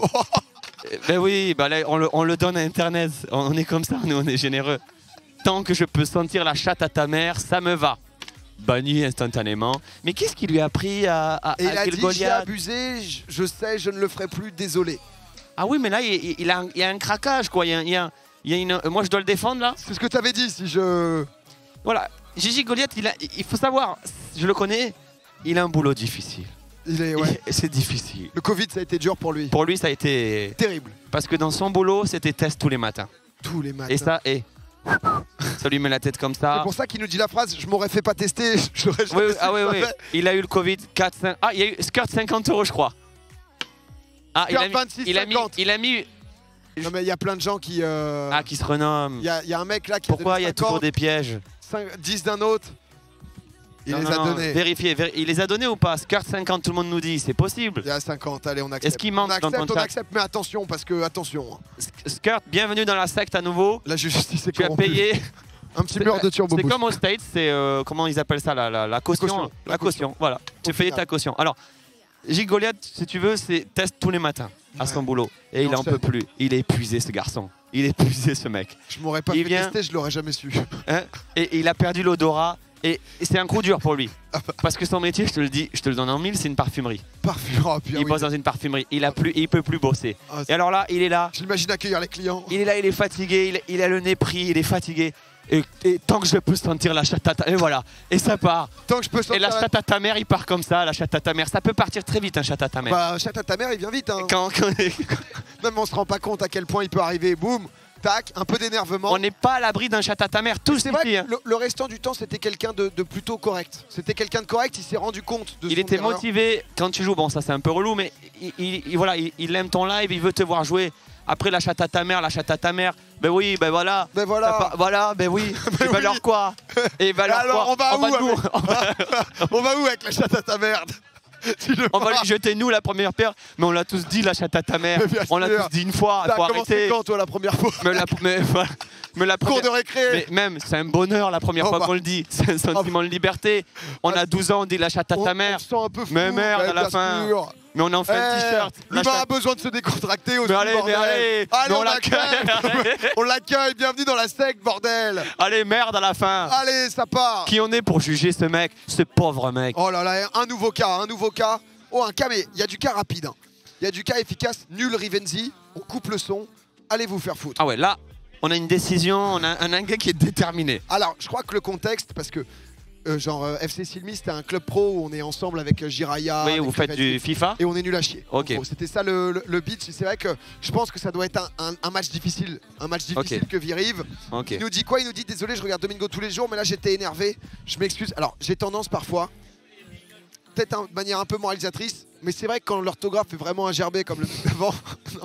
Ben oui, ben là, on le donne à internet. On est comme ça, nous on est généreux. Tant que je peux sentir la chatte à ta mère, ça me va. Banni instantanément. Mais qu'est-ce qui lui a pris à Et il a Kill dit, j'ai Goliath? abusé, je sais, je ne le ferai plus, désolé. Ah oui, mais là, il y a un craquage, quoi. Il y a une... Moi, je dois le défendre, là. C'est ce que tu avais dit, si je... Voilà. Gigi Goliath, il faut savoir, je le connais, il a un boulot difficile. Il est, ouais. C'est difficile. Le Covid, ça a été dur pour lui. Pour lui, ça a été... Terrible. Parce que dans son boulot, c'était test tous les matins. Tous les matins. Et ça, ça lui met la tête comme C'est ça. pour ça qu'il nous dit la phrase, je m'aurais fait pas tester, je l'aurais jamais Oui, su, ah oui, je oui. savais. Il a eu le Covid 4, 5... Ah, il y a eu Skirt 50 €, je crois. Ah, Skirt 26, il a mis... Non mais il y a plein de gens qui... Ah, qui se renomme. Il y a un mec là qui Pourquoi a il y donné a toujours 50, des pièges? 10 d'un autre. Il Non, les non, a non, donnés. Vérifiez, il les a donnés ou pas? Skirt 50, tout le monde nous dit, c'est possible. Il y a 50, allez on accepte. Est-ce qu'il manque on accepte, dans ton on chat? accepte, mais attention, parce que, attention, Skirt, bienvenue dans la secte à nouveau. la justice est Tu as corrompue. payé... Un petit mur de turbo C'est boost. comme aux States, c'est comment ils appellent ça, la caution. caution. La caution, voilà. Tu Au payes final. ta caution. Alors, Gigi Goliath, si tu veux, c'est test tous les matins à son boulot. Et il en peut plus. Il est épuisé, ce garçon. Il est épuisé, ce mec. Je m'aurais pas Il fait vient- tester, je l'aurais jamais su. Hein, et il a perdu l'odorat. Et c'est un coup dur pour lui. Parce que son métier, je te le dis, je te le donne en mille, c'est une parfumerie. Parfum, oh, puis, ah Il oui. bosse dans une parfumerie. Il peut plus bosser. Ah, Et alors là, il est là. je l'imagine accueillir les clients. Il est là, il est fatigué. Il a le nez pris, il est fatigué. Et tant que je peux sentir la chatte à ta... Et voilà. Et ça part. Tant que je peux Et sortir la chatte à ta mère, il part comme ça, la chatte à ta mère. Ça peut partir très vite, un chat à ta mère. Bah, chat à ta mère, il vient vite. Hein. Quand Même on se rend pas compte à quel point il peut arriver. Boum, tac, un peu d'énervement. on n'est pas à l'abri d'un chat à ta mère, tous C'est vrai ici. Hein. que le restant du temps, c'était quelqu'un de plutôt correct. C'était quelqu'un de correct, il s'est rendu compte de Il son était erreur. motivé quand tu joues. Bon, ça c'est un peu relou, mais voilà, il aime ton live, il veut te voir jouer. Après la chatte à ta mère, ben oui, ben voilà. Ben voilà. Voilà, ben oui. Et ben oui. alors quoi? Et ben Alors, quoi on va où nous- On va où avec la chatte à ta merde? Tu le On va vois. lui jeter nous la première paire, mais on l'a tous dit la chatte à ta mère. Mais bien On l'a sûr. tous dit une fois, T'as faut commencé arrêter. quand toi la première fois? Mais la Cours première... de récré. Mais même, c'est un bonheur la première Oh fois bah. qu'on le dit. C'est un sentiment de liberté. On a 12 ans, on dit la chatte à ta mère. On se sent un peu fou. Mais merde, ouais, à la bien fin. sûr. Mais on en fait un t-shirt. L'humain a besoin de se décontracter aussi. Mais allez, bordel. allez, Allez, mais on l'accueille. On l'accueille, bienvenue dans la secte, bordel. Allez, merde à la fin. Allez, ça part. Qui on est pour juger ce mec, ce pauvre mec? Oh là là, un nouveau cas. Oh, un cas, mais il y a du cas rapide. Il y a du cas efficace, nul Rivenzi. On coupe le son. Allez vous faire foutre. Ah ouais, là, on a une décision, on a un gars qui est déterminé. Alors, je crois que le contexte, parce que FC Silmi, c'était un club pro où on est ensemble avec Jiraya. Oui, avec vous faites du FIFA. Et on est nul à chier. Ok. Bon, c'était ça le beat. C'est vrai que je pense que ça doit être un match difficile. Un match difficile Ok. que Virive. Ok. Il nous dit quoi? Il nous dit désolé, je regarde Domingo tous les jours, mais là j'étais énervé. Je m'excuse. Alors, j'ai tendance parfois, peut-être de manière un peu moralisatrice, mais c'est vrai que quand l'orthographe est vraiment un gerbé comme le avant.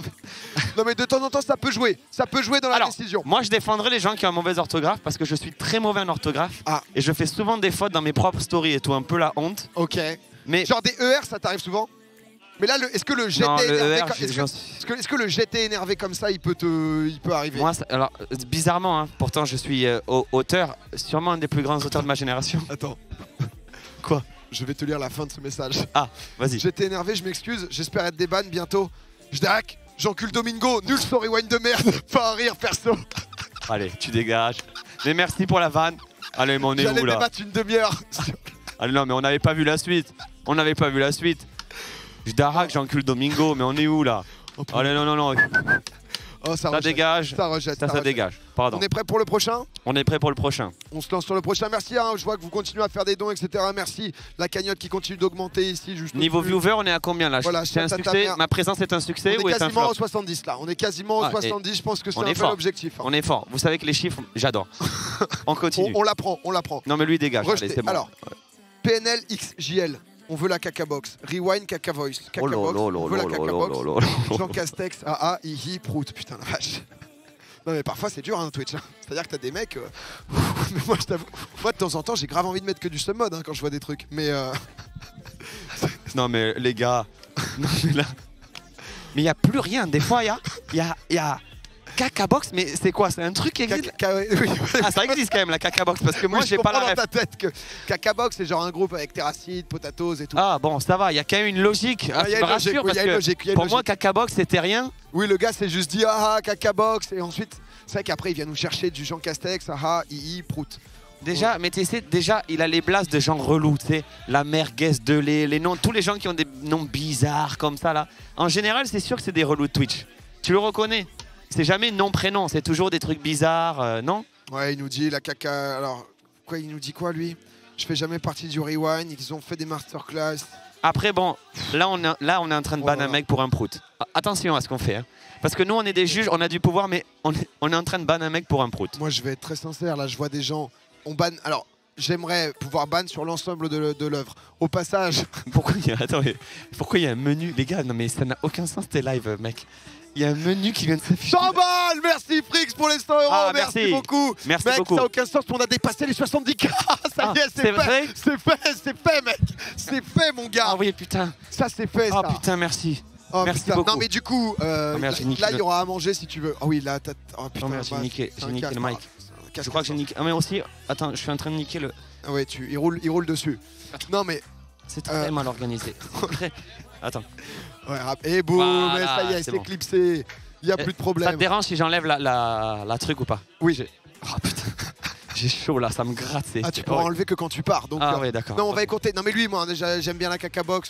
Non mais de temps en temps ça peut jouer. Ça peut jouer dans la Alors, décision. moi je défendrai les gens qui ont une mauvaise orthographe parce que je suis très mauvais en orthographe. Ah. Et je fais souvent des fautes dans mes propres stories et tout, un peu la honte. Ok. Mais Genre des ER, ça t'arrive souvent? Mais là, est-ce que le GT non, le énervé, ER, est-ce que le GT énervé comme ça, il peut arriver? moi, alors bizarrement, hein, pourtant je suis auteur, sûrement un des plus grands auteurs de ma génération. Attends. Quoi? Je vais te lire la fin de ce message. Ah, vas-y. J'étais énervé, je m'excuse. J'espère être des bannes bientôt. Jdac, j'encule Domingo. Nul son rewind de merde. Pas un rire perso. Allez, tu dégages. Mais merci pour la vanne. Allez, mais on est J'allais où là? débattre une demi-heure. Allez, non, mais on n'avait pas vu la suite. On n'avait pas vu la suite. Je daraque, j'encule Domingo, mais on est où là? Oh, putain. Allez, non, non, non. Oh, ça Ça rejette. dégage. Ça rejette. Ça rejette. dégage. Pardon. On est prêt pour le prochain? On est prêt pour le prochain. On se lance sur le prochain. Merci, hein. Je vois que vous continuez à faire des dons, etc. Merci. La cagnotte qui continue d'augmenter ici. Juste Niveau au-dessus. viewer, on est à combien là? Voilà, C'est un ta succès? mère. Ma présence est un succès On ou est est un quasiment flop? au 70 là. On est quasiment au Ah, et 70. Je pense que c'est on un est peu fort. l'objectif. hein. On est fort. Vous savez que les chiffres, j'adore. On continue. On l'apprend, on l'apprend. Non, mais lui dégage. Allez, Rejeté. c'est bon. Alors, PNL XJL. On veut la caca box. Rewind caca voice. Caca Oh là box. là On là veut la là caca là box. là là. Jean Castex, AA, Ihi, Prout. Putain la vache. Non mais parfois c'est dur hein, Twitch. hein. C'est-à-dire que t'as des mecs. Mais moi je t'avoue. Moi de temps en temps j'ai grave envie de mettre que du sub mode hein, quand je vois des trucs. Mais Non, mais les gars. Non, mais là. Mais il n'y a plus rien. Des fois, il y a Caca Box, mais c'est quoi? C'est un truc qui existe? oui, Ah, ça existe quand même la Caca Box parce que moi oui, je j'ai pas la comprends dans ref. ta tête que Caca Box c'est genre un groupe avec Terracid, Potatoes et tout. Ah bon, ça va, il y a quand même une logique. Ah, il y a tu me une logique, rassures oui, il y a une parce logique, il y a que une pour moi logique. Caca Box c'était rien. Oui le gars s'est juste dit ah Caca Box et ensuite c'est vrai qu'après il vient nous chercher du Jean Castex, ah Ihi, Prout. Déjà, mais tu sais, déjà il a les blases de gens relous, tu sais, la merguez de lait, les noms, tous les gens qui ont des noms bizarres comme ça là. En général, c'est sûr que c'est des relous de Twitch. Tu le reconnais? C'est jamais nom prénom, c'est toujours des trucs bizarres, non? Ouais, il nous dit la caca. Alors, quoi, il nous dit quoi lui? Je fais jamais partie du rewind, ils ont fait des masterclass. Après bon, là on est en train de ban un Voilà. mec pour un prout. Attention à ce qu'on fait, hein. Parce que nous on est des juges, on a du pouvoir, mais on est en train de ban un mec pour un prout. Moi, je vais être très sincère, là, je vois des gens. On ban. Alors, j'aimerais pouvoir ban sur l'ensemble de l'œuvre. Au passage, Pourquoi il y a, attends, mais pourquoi il y a un menu? Les gars, non mais ça n'a aucun sens tes lives, mec. Il y a un menu qui vient de s'afficher. 100 balles. Merci Frix pour les 100 €. Ah, merci merci. beaucoup. Merci Mec, beaucoup. ça n'a aucun sens, on a dépassé les 70K. Ça Ah, y est, c'est c'est vrai fait. C'est fait, mec. C'est fait, mon gars. Ah oui, putain. Ça, c'est fait, Oh ça. putain, merci. Oh, merci putain. beaucoup. Non, mais du coup, Oh, merde, j'ai niqué là, il le- y aura à manger si tu veux. Ah oui, là, t'as. Oh putain, Oh merde, j'ai vache, niqué c'est un le casque. mic. C'est un casque Je crois que j'ai en niqué. Ah mais aussi, attends, je suis en train de niquer le. Ah ouais, il roule dessus. Non mais, C'est très mal organisé. Très- Attends. ouais, et boum, Voilà, mais ça y est, c'est c'est bon. clipsé. Il y a plus de Ça te problème. dérange si j'enlève la truc ou pas? Oui. Oh putain. J'ai chaud là, ça me gratte. Ah, tu pourras enlever que quand tu pars. Donc, Ah ouais, d'accord. non, on va écouter. Non, mais lui, moi, déjà, j'aime bien la caca box.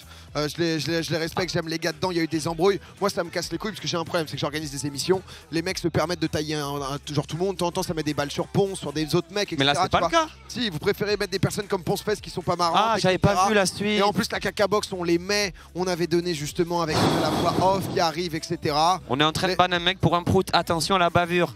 Je les respecte, j'aime les gars dedans. Il y a eu des embrouilles. Moi, ça me casse les couilles parce que j'ai un problème, c'est que j'organise des émissions. Les mecs se permettent de tailler genre tout le monde. De temps en temps, ça met des balles sur Ponce, sur des autres mecs, etc. Mais là, c'est tu pas vois. le cas. Si, vous préférez mettre des personnes comme Ponce Fest qui sont pas marrantes. Ah, j'avais etc. pas vu la suite. Et en plus, la caca box, on les met. On avait donné justement avec la voix off qui arrive, etc. On est en train de Mais- ban un mec pour un prout. Attention à la bavure.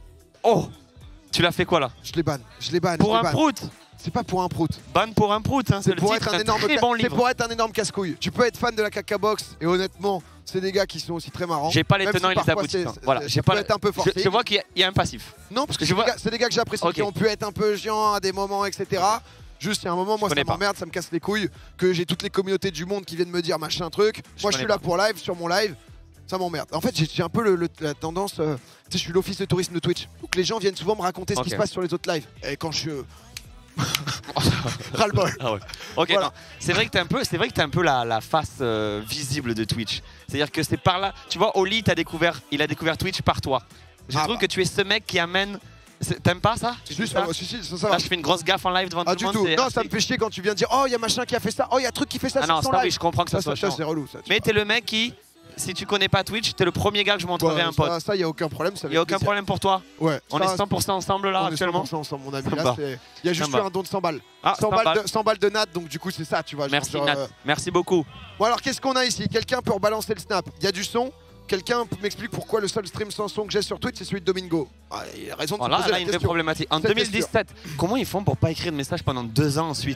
Oh, tu l'as fait quoi là? Je les banne, je les banne. Pour je les un banne. prout. C'est pas pour un prout. Ban pour un prout, hein, c'est C'est le pour titre être un d'un énorme très bon c'est livre. pour être un énorme casse-couille. Tu peux être fan de la caca box et honnêtement, c'est des gars qui sont aussi très marrants. J'ai pas les Même tenants si et les parfois aboutissants. c'est- Voilà, ça j'ai peut pas. être un peu forcé. Je vois qu'il y a un passif. Non, parce que Je vois- c'est des gars que j'apprécie Ok. qui ont pu être un peu chiants à des moments, etc. Juste, il y a un moment, moi, ça connais pas. m'emmerde, ça me casse les couilles, que j'ai toutes les communautés du monde qui viennent me dire machin truc. Moi, je suis connais là pas. pour live, sur mon live. Ça m'emmerde. En fait, j'ai un peu la tendance. Tu sais, je suis l'office de tourisme de Twitch. Donc les gens viennent souvent me raconter ce qui Ok. se passe sur les autres lives. Et quand je. Ras-le-bol. Ah ouais. Ok, Voilà. non. C'est vrai que t'es un peu la face visible de Twitch. C'est-à-dire que c'est par là. Tu vois, Oli, il a découvert Twitch par toi. Je Ah trouve bah. que tu es ce mec qui amène. T'aimes pas ça? Tu Si, dis ça ça va, ça va. Là, je fais une grosse gaffe en live devant Ah, tout du le tout. monde. c'est Non, archi- ça me fait chier quand tu viens de dire oh, il y a machin qui a fait ça, oh, il y a truc qui fait ça Ah sur non, son ça, oui, live. je comprends que ça soit chiant. c'est relou. Ça, tu Mais vois. t'es le mec qui, si tu connais pas Twitch, t'es le premier gars que je montrerai à un pote. Ça, il y a aucun problème. Il y a aucun problème pour toi? Ouais. On ça, est 100% ensemble là on est actuellement? 100% ensemble, mon ami. Ça Là, va. il y a juste Ça eu va. un don de 100 balles. Ah, 100 balles de Nat, donc du coup, c'est ça, tu vois. genre, Merci genre, Nat, merci beaucoup. Bon, alors, qu'est-ce qu'on a ici? Quelqu'un peut rebalancer le snap. Il y a du son. Quelqu'un m'explique pourquoi le seul stream sans son que j'ai sur Twitch, c'est celui de Domingo. Ah, il a raison de se Voilà, poser là, la une vraie question. problématique. En C'était 2017, comment ils font pour pas écrire de messages pendant 2 ans ensuite?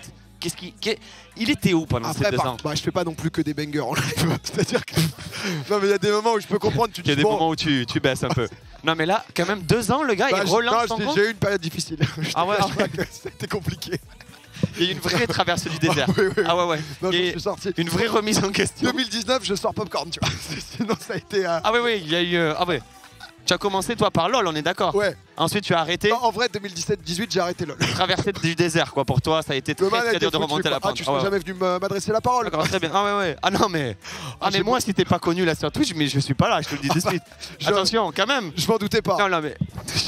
Il était où pendant ces 2 ans? je fais pas non plus que des bangers en live. C'est-à-dire que. Non, mais il y a des moments où je peux comprendre. Tu Il y a dis, des bon, moments où tu baisses un peu. Non mais là, quand même 2 ans, le gars, bah, il relance son compte. j'ai eu une période difficile. Je te Ah ouais, cache ah pas que c'était compliqué. Il y a eu une vraie traversée du désert. Oui, oui. Ah ouais. Non, Il y je a suis sorti. une vraie remise en question. 2019, je sors Popcorn, tu vois. Sinon, ça a été. Ah oui, il y a eu... Ah ouais. Tu as commencé toi par LOL, on est d'accord. Ouais. Ensuite tu as arrêté. Non, en vrai, 2017-18, j'ai arrêté LOL. Traversée du désert quoi. Pour toi, ça a été Le très, man très était dur de foutu, remonter quoi. la Ah, pente. tu Ah serais ouais. jamais venu m'adresser la parole. D'accord, très bien. Ah ouais. Ah non mais... Ah mais j'ai moi si t'es pas connu là sur Twitch, mais je suis pas là, je te le dis de suite. Je- Attention, quand même. Je m'en doutais pas. Non mais...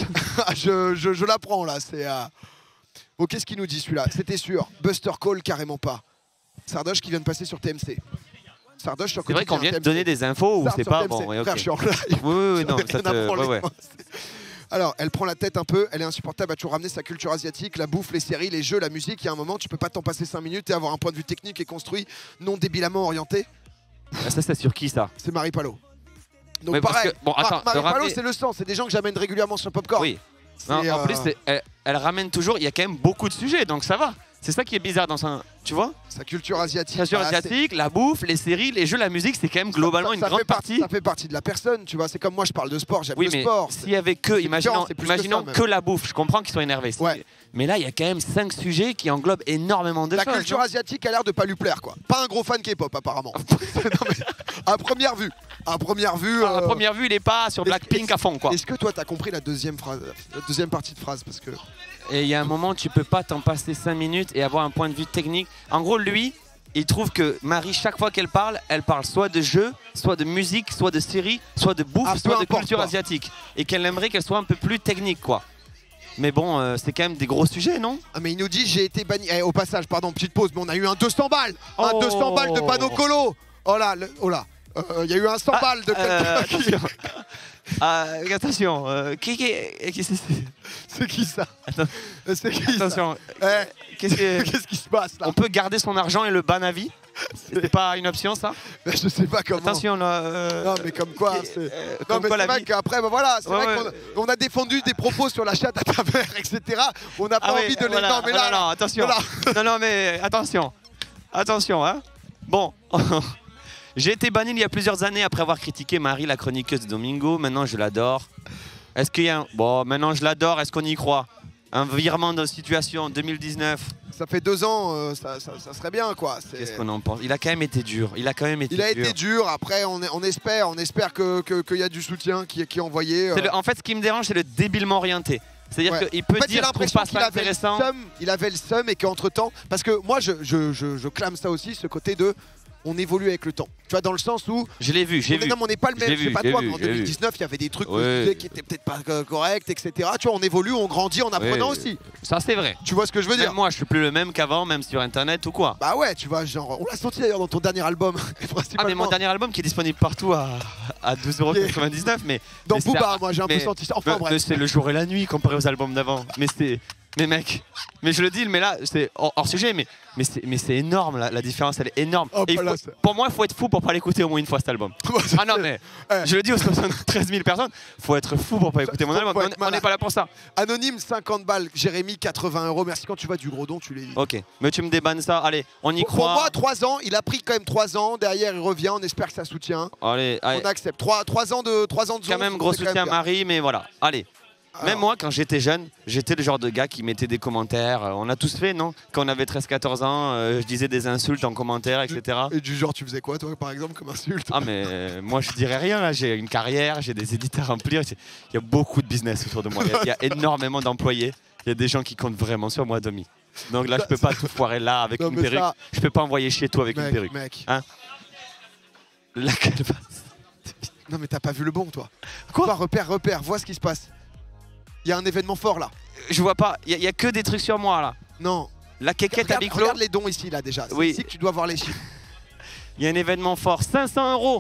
je l'apprends là. C'est. Bon, qu'est-ce qu'il nous dit celui-là? C'était sûr. Buster Call, carrément pas. Sardoche qui vient de passer sur TMC. Sardoche sur C'est vrai qu'on quotidien, vient de TMC. donner des infos ou Sardoche c'est sur pas TMC. bon. Ouais, Frère, ok. je suis en live. Oui, non, J'en ai ça rien à te... branler, ouais. moi. Alors, elle prend la tête un peu, elle est insupportable, à toujours ramener sa culture asiatique, la bouffe, les séries, les jeux, la musique. Il y a un moment, tu peux pas t'en passer 5 minutes et avoir un point de vue technique et construit, non débilement orienté. Ah, ça c'est sur qui ça? C'est Marie Palot. Donc Ouais, parce pareil, que- bon, attends, Marie de Palot, ramener- c'est le sang, c'est des gens que j'amène régulièrement sur Popcorn. Oui. C'est, Non, en plus, elle ramène toujours, il y a quand même beaucoup de sujets, donc ça va. C'est ça qui est bizarre dans ça. Tu vois? sa culture asiatique. Culture bah, c'est- asiatique, la bouffe, les séries, les jeux, la musique, c'est quand même globalement une ça grande fait partie. Ça fait partie de la personne, tu vois. C'est comme moi, je parle de sport, j'aime Oui, le mais sport. s'il y avait que, différent, imaginons, c'est plus que imaginons ça, même. que la bouffe, je comprends qu'ils soient énervés. Ouais. Mais là, il y a quand même 5 sujets qui englobent énormément de La choses. culture non asiatique a l'air de pas lui plaire, quoi. Pas un gros fan K-pop, apparemment. Non, mais, à première vue. À première vue. À première vue, il est pas sur Blackpink à fond, quoi. Est-ce que toi, t'as compris la deuxième phrase, la deuxième partie de phrase, parce que. Et il y a un moment, tu peux pas t'en passer 5 minutes et avoir un point de vue technique. En gros, lui, il trouve que Marie, chaque fois qu'elle parle soit de jeu, soit de musique, soit de série, soit de bouffe, Ah, peu soit de importe, culture quoi. asiatique. Et qu'elle aimerait qu'elle soit un peu plus technique, quoi. Mais bon, c'est quand même des gros sujets, non? Ah, mais il nous dit j'ai été banni. Eh, au passage, pardon, petite pause, mais on a eu un 200 balles. Un Oh. 200 balles de panneau colo. Oh là, oh là. Il y a eu un 100 balles de quelqu'un qui. Attention. Attention, C'est qui ça? Attends. C'est qui ça? attention. Eh, Qu'est-ce que- Qu'est-ce qui se passe là? On peut garder son argent et le ban à vie? C'est pas une option, ça? Je sais pas comment. Attention, là. Non, mais comme quoi. c'est- Non, comme mais quoi, c'est la vrai vie. qu'après, bah voilà, c'est Ouais, vrai ouais. qu'on a défendu des propos sur la chatte à ta mère, etc. On n'a pas Ah oui, envie de les. voilà. Non, mais là. non, attention. Voilà. Non, mais attention. Attention, hein. Bon. J'ai été banni il y a plusieurs années après avoir critiqué Marie, la chroniqueuse de Domingo. Maintenant, je l'adore. Est-ce qu'il y a un... Bon, maintenant, je l'adore. Est-ce qu'on y croit? Un virement de situation 2019. Ça fait 2 ans, ça serait bien, quoi. C'est- Qu'est-ce qu'on en pense? Il a quand même été dur. Il a quand même été Il a dur. été dur. Après, on espère qu'il y a du soutien qui est envoyé. En fait, ce qui me dérange, c'est le débilement orienté. C'est-à-dire Ouais. qu'il peut En fait, j'ai dire je trouve l'impression pas qu'il ça avait intéressant. il avait le seum et qu'entre temps, parce que moi je clame ça aussi, ce côté de on évolue avec le temps. Tu vois, dans le sens où Je l'ai vu, j'ai vu. non, mais on n'est pas le Je l'ai même. vu, C'est pas j'ai toi, vu, mais en j'ai vu. 2019, il y avait des trucs que Ouais. je disais qui étaient peut-être pas corrects, etc. Tu vois, on évolue, on grandit en apprenant Ouais. aussi. Ça, c'est vrai. Tu vois ce que je veux dire? Même moi, je suis plus le même qu'avant, même sur Internet ou quoi. Bah ouais, tu vois, genre, on l'a senti d'ailleurs dans ton dernier album. Ah, mais principalement. mon dernier album qui est disponible partout à 12,99 €, mais Dans mais c'est Booba, un- moi j'ai un peu mais- senti ça. Enfin mais bref. c'est le jour et la nuit comparé aux albums d'avant. Mais mec, mais je le dis, mais là, c'est hors sujet, mais c'est énorme, la différence, elle est énorme. Oh, Et il là, faut- c'est- pour moi, il faut être fou pour pas l'écouter au moins une fois cet album. Ah non, mais Eh. je le dis aux 73 000 personnes, faut être fou pour pas écouter mon Faut album. être On n'est malade. pas là pour ça. Anonyme 50 balles, Jérémy 80 €. Merci quand tu vois du gros don, tu les. Ok, mais tu me débannes ça, allez, on y Pour croit. moi, 3 ans, il a pris quand même 3 ans. Derrière, il revient. On espère que ça soutient. Allez, allez. On accepte. 3 ans de Quand zone, même, gros c'est quand soutien à même bien. Marie, mais voilà, allez. Même Alors. moi, quand j'étais jeune, j'étais le genre de gars qui mettait des commentaires. On a tous fait, non? Quand on avait 13-14 ans, je disais des insultes en commentaire, etc. Et du genre, tu faisais quoi, toi, par exemple, comme insulte? Ah, mais moi, je dirais rien, là. J'ai une carrière, j'ai des éditeurs à remplir. Il y a beaucoup de business autour de moi. Il y a énormément d'employés. Il y a des gens qui comptent vraiment sur moi, Domi. Donc là, je peux pas tout foirer là avec Non, une mais perruque. ça- Je peux pas envoyer chez toi avec une perruque. Mec. Hein? Laquelle va- Non mais t'as pas vu le bon toi. Quoi? Repère, vois ce qui se passe. Il y a un événement fort là. Je vois pas. Il y a que des trucs sur moi là. Non. La quéquette à Biclo. Regarde les dons ici là déjà. C'est Oui. ici que tu dois voir les chiffres. Il y a un événement fort. 500 €.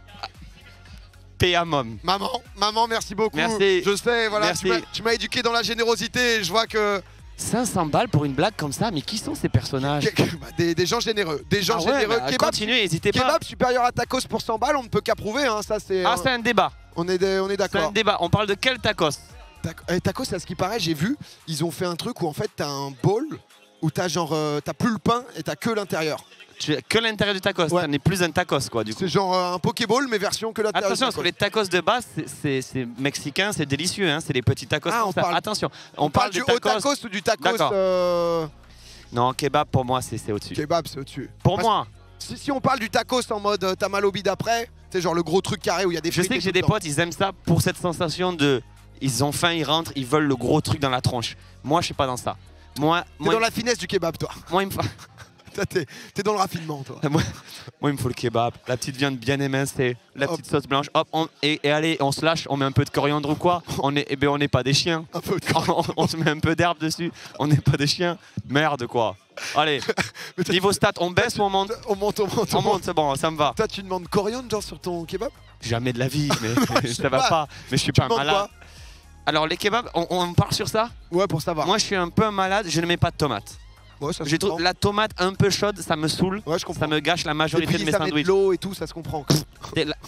PA Mom. Maman, merci beaucoup. Merci. Je sais, voilà, Merci. tu m'as éduqué dans la générosité et je vois que 500 balles pour une blague comme ça, mais qui sont ces personnages? des gens généreux. Des gens Ah ouais, généreux. bah, continuez, n'hésitez pas. Kebab supérieur à tacos pour 100 balles, on ne peut qu'approuver. Hein, ça, c'est, Ah, c'est un débat. on est C'est un d'accord. débat. On parle de quel tacos? Tacos, à ce qui paraît, j'ai vu, ils ont fait un truc où en fait, t'as un bowl où t'as genre, t'as plus le pain et t'as que l'intérieur. Tu as que l'intérieur du tacos. Ouais. Ça n'est plus un tacos, quoi, du coup. C'est genre un Pokéball, mais version que l'intérieur. Attention, du parce que tacos. les tacos de base, c'est mexicain, c'est délicieux, hein. C'est des petits tacos. Ah, comme on ça. parle- Attention, On parle des du haut tacos ou du tacos D'accord. Non, kebab pour moi, c'est au-dessus. Kebab, c'est au-dessus. Pour Parce- moi, Si on parle du tacos en mode t'as mal au bide après, c'est genre le gros truc carré où il y a des je frites sais et que j'ai tout des dedans. potes, ils aiment ça pour cette sensation de. Ils ont faim, ils rentrent, ils veulent le gros truc dans la tronche. Moi, je suis pas dans ça. Moi, T'es dans la finesse du kebab, toi. moi, il me faut... Toi, t'es dans le raffinement, toi. moi, il me faut le kebab. La petite viande bien émincée, la petite sauce blanche. Hop, et allez, on se lâche, on met un peu de coriandre ou quoi. On n'est pas des chiens. Un peu de On se met un peu d'herbe dessus. On n'est pas des chiens. Merde, quoi. Allez, Mais toi, niveau stats, on baisse ou on monte? On monte. On monte, c'est bon, ça me va. Toi, tu demandes coriandre genre sur ton kebab? Jamais de la vie, mais Je sais ça va pas. pas. Mais je suis Tu pas un demandes malade. Alors, les kebabs, on part sur ça? Ouais, pour savoir. Moi, je suis un peu un malade, je ne mets pas de tomate. Ouais, ça se Je trouve comprend. la tomate un peu chaude, ça me saoule. Ouais, je comprends. Ça me gâche la Et majorité de puis mes ça met de sandwichs. l'eau et tout, ça se comprend. T'es là,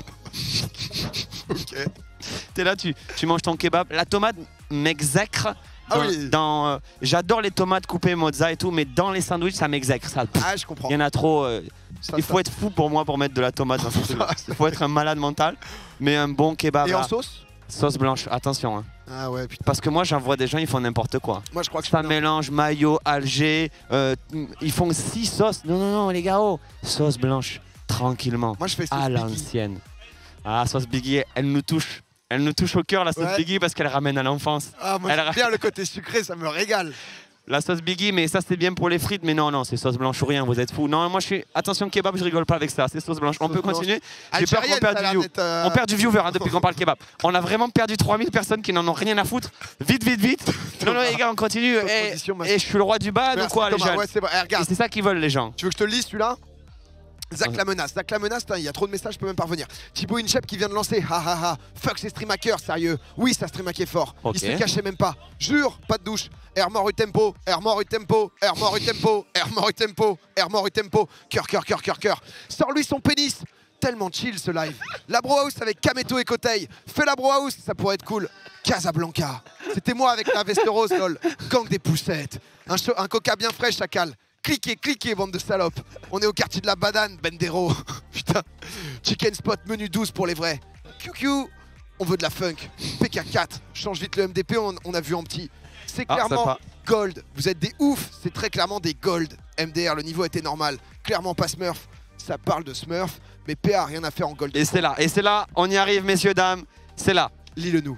Ok. t'es là, tu manges ton kebab. La tomate m'exècre. Ah oui. J'adore les tomates coupées mozza et tout, mais dans les sandwichs, ça m'exècre. Ça, Ah, je comprends. il y en a trop. Ça, Il faut être fou pour moi pour mettre de la tomate dans ce truc. Il faut être un malade mental. Mais un bon kebab, Et là, en sauce? sauce blanche, attention. Hein. Ah ouais, putain. Parce que moi, j'en vois des gens, ils font n'importe quoi. Moi, je crois que Ça je mélange mayo, alger. Ils font 6 sauces. Non, les gars, oh. Sauce blanche, tranquillement. Moi, je fais sauce À Biggie. l'ancienne. Ah, sauce Biggie, elle nous touche. Elle nous touche au cœur, la sauce Ouais. Biggie, parce qu'elle ramène à l'enfance. Ah, moi, Elle j'aime a- bien le côté sucré, ça me régale. La sauce Biggie, mais ça, c'est bien pour les frites. Mais non, c'est sauce blanche ou rien, vous êtes fous. Non, moi, je suis. Attention, kebab, je rigole pas avec ça. C'est sauce blanche. On Sauce peut blanche. continuer. J'ai peur qu'on Algérienne, perde ça a du l'air view. d'être, On perd du viewer hein, depuis qu'on parle kebab. On a vraiment perdu 3000 personnes qui n'en ont rien à foutre. Vite. Non, les gars, on continue. Top Et position, je suis le roi du bad ou Merci, quoi, les Thomas. jeunes? Ouais, c'est vrai. Eh, Et regarde, c'est ça qu'ils veulent, les gens. tu veux que je te le lise celui-là? Zach Ouais. la menace, putain, il y a trop de messages, je peux même pas revenir. Thibaut Inchep qui vient de lancer, fuck ces stream hackers, sérieux. Oui, ça stream hacker fort. Ok. Il se cachait même pas. Jure, pas de douche. Air mort u tempo, air mort u tempo, air mort u tempo, air mort u tempo, air mort u tempo. Cœur. Sors-lui son pénis. Tellement chill ce live. La bro house avec Kameto et Kotei. Fais la bro house, ça pourrait être cool. Casablanca. C'était moi avec la veste rose, lol. Gang des poussettes. Un coca bien frais, chacal. Cliquez, bande de salopes. On est au quartier de la Badane, Bendero. Putain. Chicken spot, menu 12 pour les vrais. QQ. On veut de la funk. PK4. Change vite le MDP, on a vu en petit. C'est Ah, clairement sympa. gold. Vous êtes des oufs. C'est très clairement des gold. MDR, le niveau était normal. Clairement pas Smurf. Ça parle de Smurf. Mais PA, rien à faire en gold. Et c'est là, on y arrive, messieurs, dames. C'est là. Lis-le nous.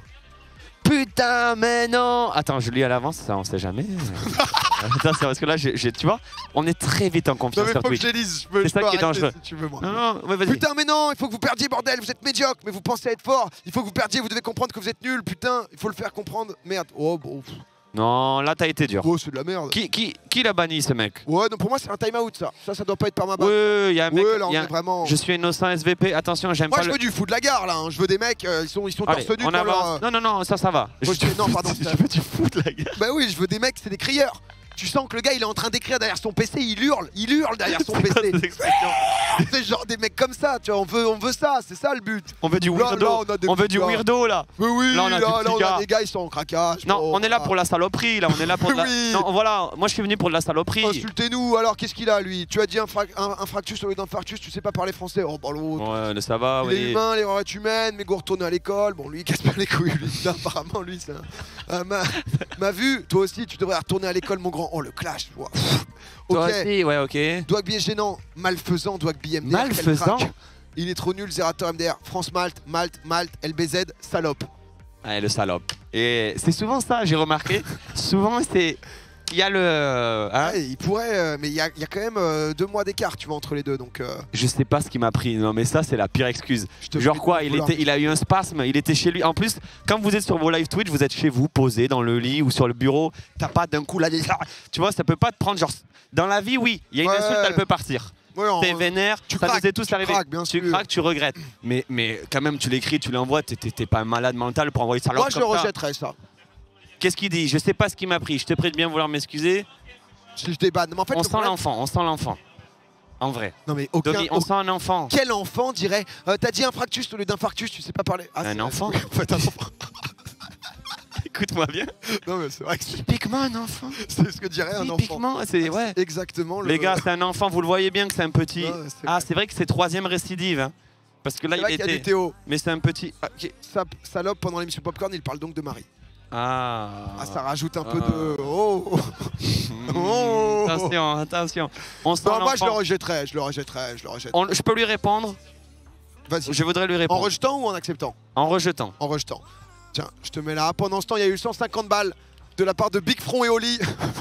Putain, mais non. Attends, je lis à l'avance, ça, on sait jamais. Attends, c'est parce que là, tu vois, on est très vite en Non confiance mais sur faut que Twitch. je les lise. Je peux C'est ça qui est arrêter dangereux. si tu veux moi. Non, ouais, vas-y. Putain mais non, il faut que vous perdiez bordel, vous êtes médiocre, mais vous pensez être fort. Il faut que vous perdiez, vous devez comprendre que vous êtes nul, putain, il faut le faire comprendre. Merde. Oh bon, Non, là, t'as été dur. oh c'est de la merde. Qui l'a banni, ce mec? Ouais, donc pour moi c'est un time out ça. Ça doit pas être par ma balle. Oui, il y a un mec. Ouais, là on il y a est un- vraiment. Je suis innocent SVP. Attention, j'aime Moi pas je le. veux du fou de la gare là, hein. Je veux des mecs, ils sont Allez, torse nu on dans leur, avance. Non, ça va. Non, pardon, Je veux du foot, la gueule. Bah oui, je veux des mecs, c'est des crieurs. Tu sens que le gars il est en train d'écrire derrière son PC, il hurle derrière son PC. C'est genre des mecs comme ça, tu vois, on veut ça, c'est ça le but. On veut du Là, weirdo. là, on a des On veut petits du gars. weirdo, là. Mais oui, Là, on a des petits gars. des gars, ils sont en craquage. Non, bon, on est là voilà. pour la saloperie, là. On est là pour de la. Oui. Non, voilà. Moi, je suis venu pour de la saloperie. Insultez-nous, alors qu'est-ce qu'il a lui? Tu as dit un fractus au lieu d'infarctus, tu sais pas parler français. Oh bah l'autre. Ouais, ça va, Il est oui. humain, l'erreur est humaine, mais go retourner à l'école. Bon, lui, il casse pas les couilles, lui. Non, apparemment, lui, c'est m'a vu, toi aussi, tu devrais retourner à l'école, mon grand. Oh, le clash. Wow. Toi Ok. aussi, ouais, ok. Dwagby est gênant, malfaisant, Dwagby MDR. quel Malfaisant crack. Il est trop nul, Zerator MDR. France-Malte, Malte, LBZ, salope. Ouais, le salope. Et c'est souvent ça, j'ai remarqué. Souvent, c'est Il y a le. Hein, Ouais, il pourrait, mais il y a quand même 2 mois d'écart, tu vois, entre les deux. Donc, je sais pas ce qui m'a pris. Non, mais ça, c'est la pire excuse. je te Genre prie de quoi, pas vouloir il a eu un spasme, il était chez lui. En plus, quand vous êtes sur vos live Twitch, vous êtes chez vous, posé dans le lit ou sur le bureau. T'as pas d'un coup là. Tu vois, ça peut pas te prendre. Genre, dans la vie, oui, il y a une Ouais. insulte, elle peut partir. Ouais, T'es vénère, tu ça craques, nous est tous tu arrivé. craques, bien Tu sûr. craques, tu regrettes. Mais quand même, tu l'écris, tu l'envoies, t'es pas un malade mental pour envoyer ça. Moi, je le rejetterais, ça. Qu'est-ce qu'il dit? Je sais pas ce qui m'a pris. Je te prie de bien vouloir m'excuser. Je débanne. Mais en fait, On le sent problème- l'enfant, on sent l'enfant. En vrai. Non, mais aucun. Domi, on sent un enfant. Quel enfant dirait t'as dit infarctus au lieu d'infarctus, tu sais pas parler. Ah, Un c'est- enfant. Oui, en fait, un enfant. Écoute-moi bien. Non, mais c'est vrai que Typiquement un enfant. c'est ce que dirait un enfant. Typiquement, c'est ouais. Exactement. Les gars, c'est un enfant, vous le voyez bien que c'est un petit. Ouais, Ah, c'est vrai que c'est 3e récidive. Hein. Parce que là, c'est vrai il qu'il y a du était. Théo. Mais c'est un petit. Ah, ok. Salope, pendant l'émission Popcorn, il parle donc de Marie. Ah. Ah, ça rajoute un peu Ah. de. Oh. Mmh. Oh. Attention, attention. On sent Non, moi, je le l'enfant. rejetterais. Je le rejetterais. Je le rejetterais. Je peux lui répondre. Vas-y. Je voudrais lui En répondre. rejetant ou en acceptant? En rejetant. En rejetant. Tiens, je te mets là. Pendant ce temps, il y a eu 150 balles de la part de Big Front et Oli.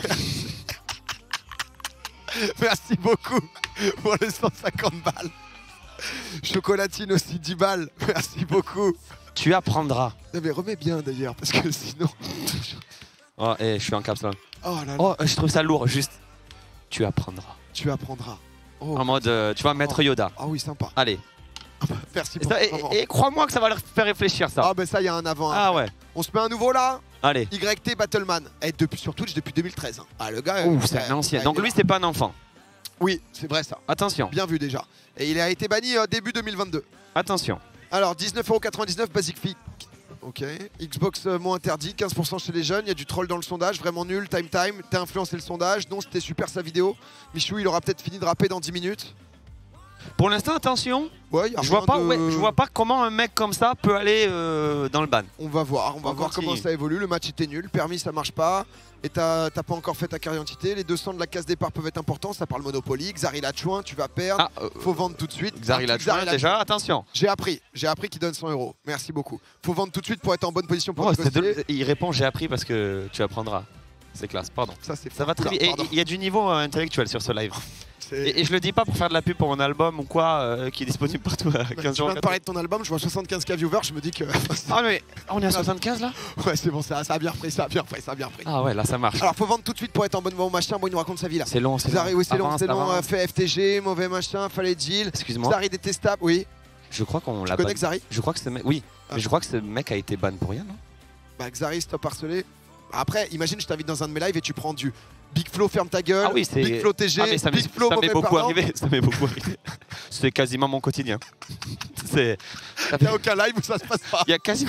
Merci beaucoup pour les 150 balles. Chocolatine aussi 10 balles. Merci beaucoup. Tu apprendras. Non, mais remets bien d'ailleurs, parce que sinon. Oh, je suis en caps là. Oh là là, Oh, je trouve ça lourd, juste. Tu apprendras. tu apprendras. Oh. En mode, tu vois, maître Yoda. Ah oui, sympa. Allez. Merci Et, pour ça- ce moment. et crois-moi que ça va leur faire réfléchir, ça. Ah, ben ça, il y a un avant. un Ah après. ouais. On se met un nouveau là. Allez. YT Battleman. Et depuis, sur Twitch depuis 2013. hein. Ah, le gars. Ouh, c'est un ancien. Donc lui, c'est pas un enfant. Oui, c'est vrai ça. Attention, Bien vu déjà. Et il a été banni début 2022. attention. Alors, 19,99€ Basic Fit. Ok. Xbox mot interdit, 15% chez les jeunes. Il y a du troll dans le sondage, vraiment nul. Time. T'as influencé le sondage. Non, c'était super sa vidéo. Michou, il aura peut-être fini de rapper dans 10 minutes. Pour l'instant, attention. Ouais, y a Je vois rien pas, de- ouais, je vois pas comment un mec comme ça peut aller dans le ban. On va voir, On voir continue. comment ça évolue. Le match était nul, permis ça marche pas. Et t'as pas encore fait ta carte d'identité. Les 200 de la case départ peuvent être importants. Ça parle Monopoly. Xari Lachouin, tu vas perdre. Ah, Faut vendre tout de suite. Xari Lachouin, déjà, attention. J'ai appris qu'il donne 100 €. Merci beaucoup. Faut vendre tout de suite pour être en bonne position pour Oh, négocier. il répond, j'ai appris parce que tu apprendras. C'est classe, pardon. Ça, c'est Ça va très Oula, vite. Et pardon. il y a du niveau intellectuel sur ce live. C'est- Et je le dis pas pour faire de la pub pour mon album ou quoi, qui est disponible partout à 15 Tu euros. viens de parler de ton album, je vois 75K viewers, je me dis que. Ah mais on est à 75 là. Ouais, c'est bon, ça a bien pris, ça a bien pris. Ah ouais, là ça marche. Alors, faut vendre tout de suite pour être en bonne voie au machin. Bon, il nous raconte sa vie là. C'est long, c'est Xari, long. oui, c'est long, Avance, c'est long. avance. Fait FTG, mauvais machin, fallait deal. Excuse-moi, Xari détestable, oui. je crois qu'on Tu l'a connais ban. Xari? Je crois que ce mec, oui, Ah. mais je crois que ce mec a été ban pour rien, non? Bah, Xari, stop harcelé. Après, imagine, je t'invite dans un de mes lives et tu prends du Big Flo, ferme ta gueule. Ah oui, c'est. Big Flo TG, Ah, mais ça Big Flo, m'est mauvais beaucoup pardon. arrivé. Ça m'est beaucoup arrivé. C'est quasiment mon quotidien. C'est. Il n'y a aucun live où ça se passe pas. Il y a quasiment.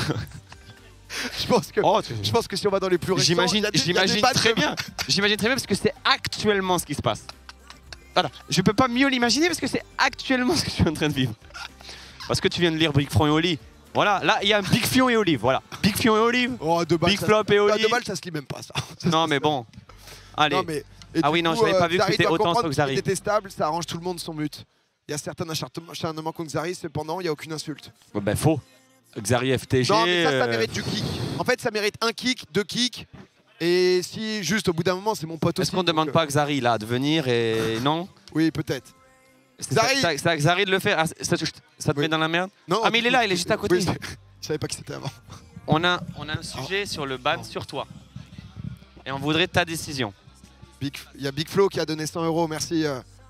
Je pense que. Oh, Je pense que si on va dans les plus récents, j'imagine, il y a des j'imagine badges très de- bien. J'imagine très bien parce que c'est actuellement ce qui se passe. Voilà, je peux pas mieux l'imaginer parce que c'est actuellement ce que je suis en train de vivre. Parce que tu viens de lire Big Front et Oli. Voilà, là il y a un Big Fion et Olive. Voilà, Big Fion et Olive, Oh, deux balles, Big ça- Flop et Ah, Oli. deux balles, ça se lit même pas, ça. Non mais bon, allez. Non, mais, et Ah du oui, non, coup, je l'avais pas vu que Xari c'était doit autant comprendre sur Xari. qu'il est détestable, ça arrange tout le monde son but. Il y a certains acharnements contre Xari, cependant, il n'y a aucune insulte. Ouais, ben faux. Xari FTG. Non, mais ça mérite du kick. En fait, ça mérite un kick, deux kicks. Et si, juste au bout d'un moment, c'est mon pote aussi. Est-ce qu'on ne donc, demande pas à Xari là de venir et non? Oui, peut-être. C'est Xari c'est à Xari de le faire. Ah, ça te Oui. met dans la merde? Non, Ah mais il est là, il est juste à côté. Oui, je savais pas qui c'était avant. On a un sujet sur le ban sur toi. Et on voudrait ta décision. Il y a Big Flo qui a donné 100 €, merci.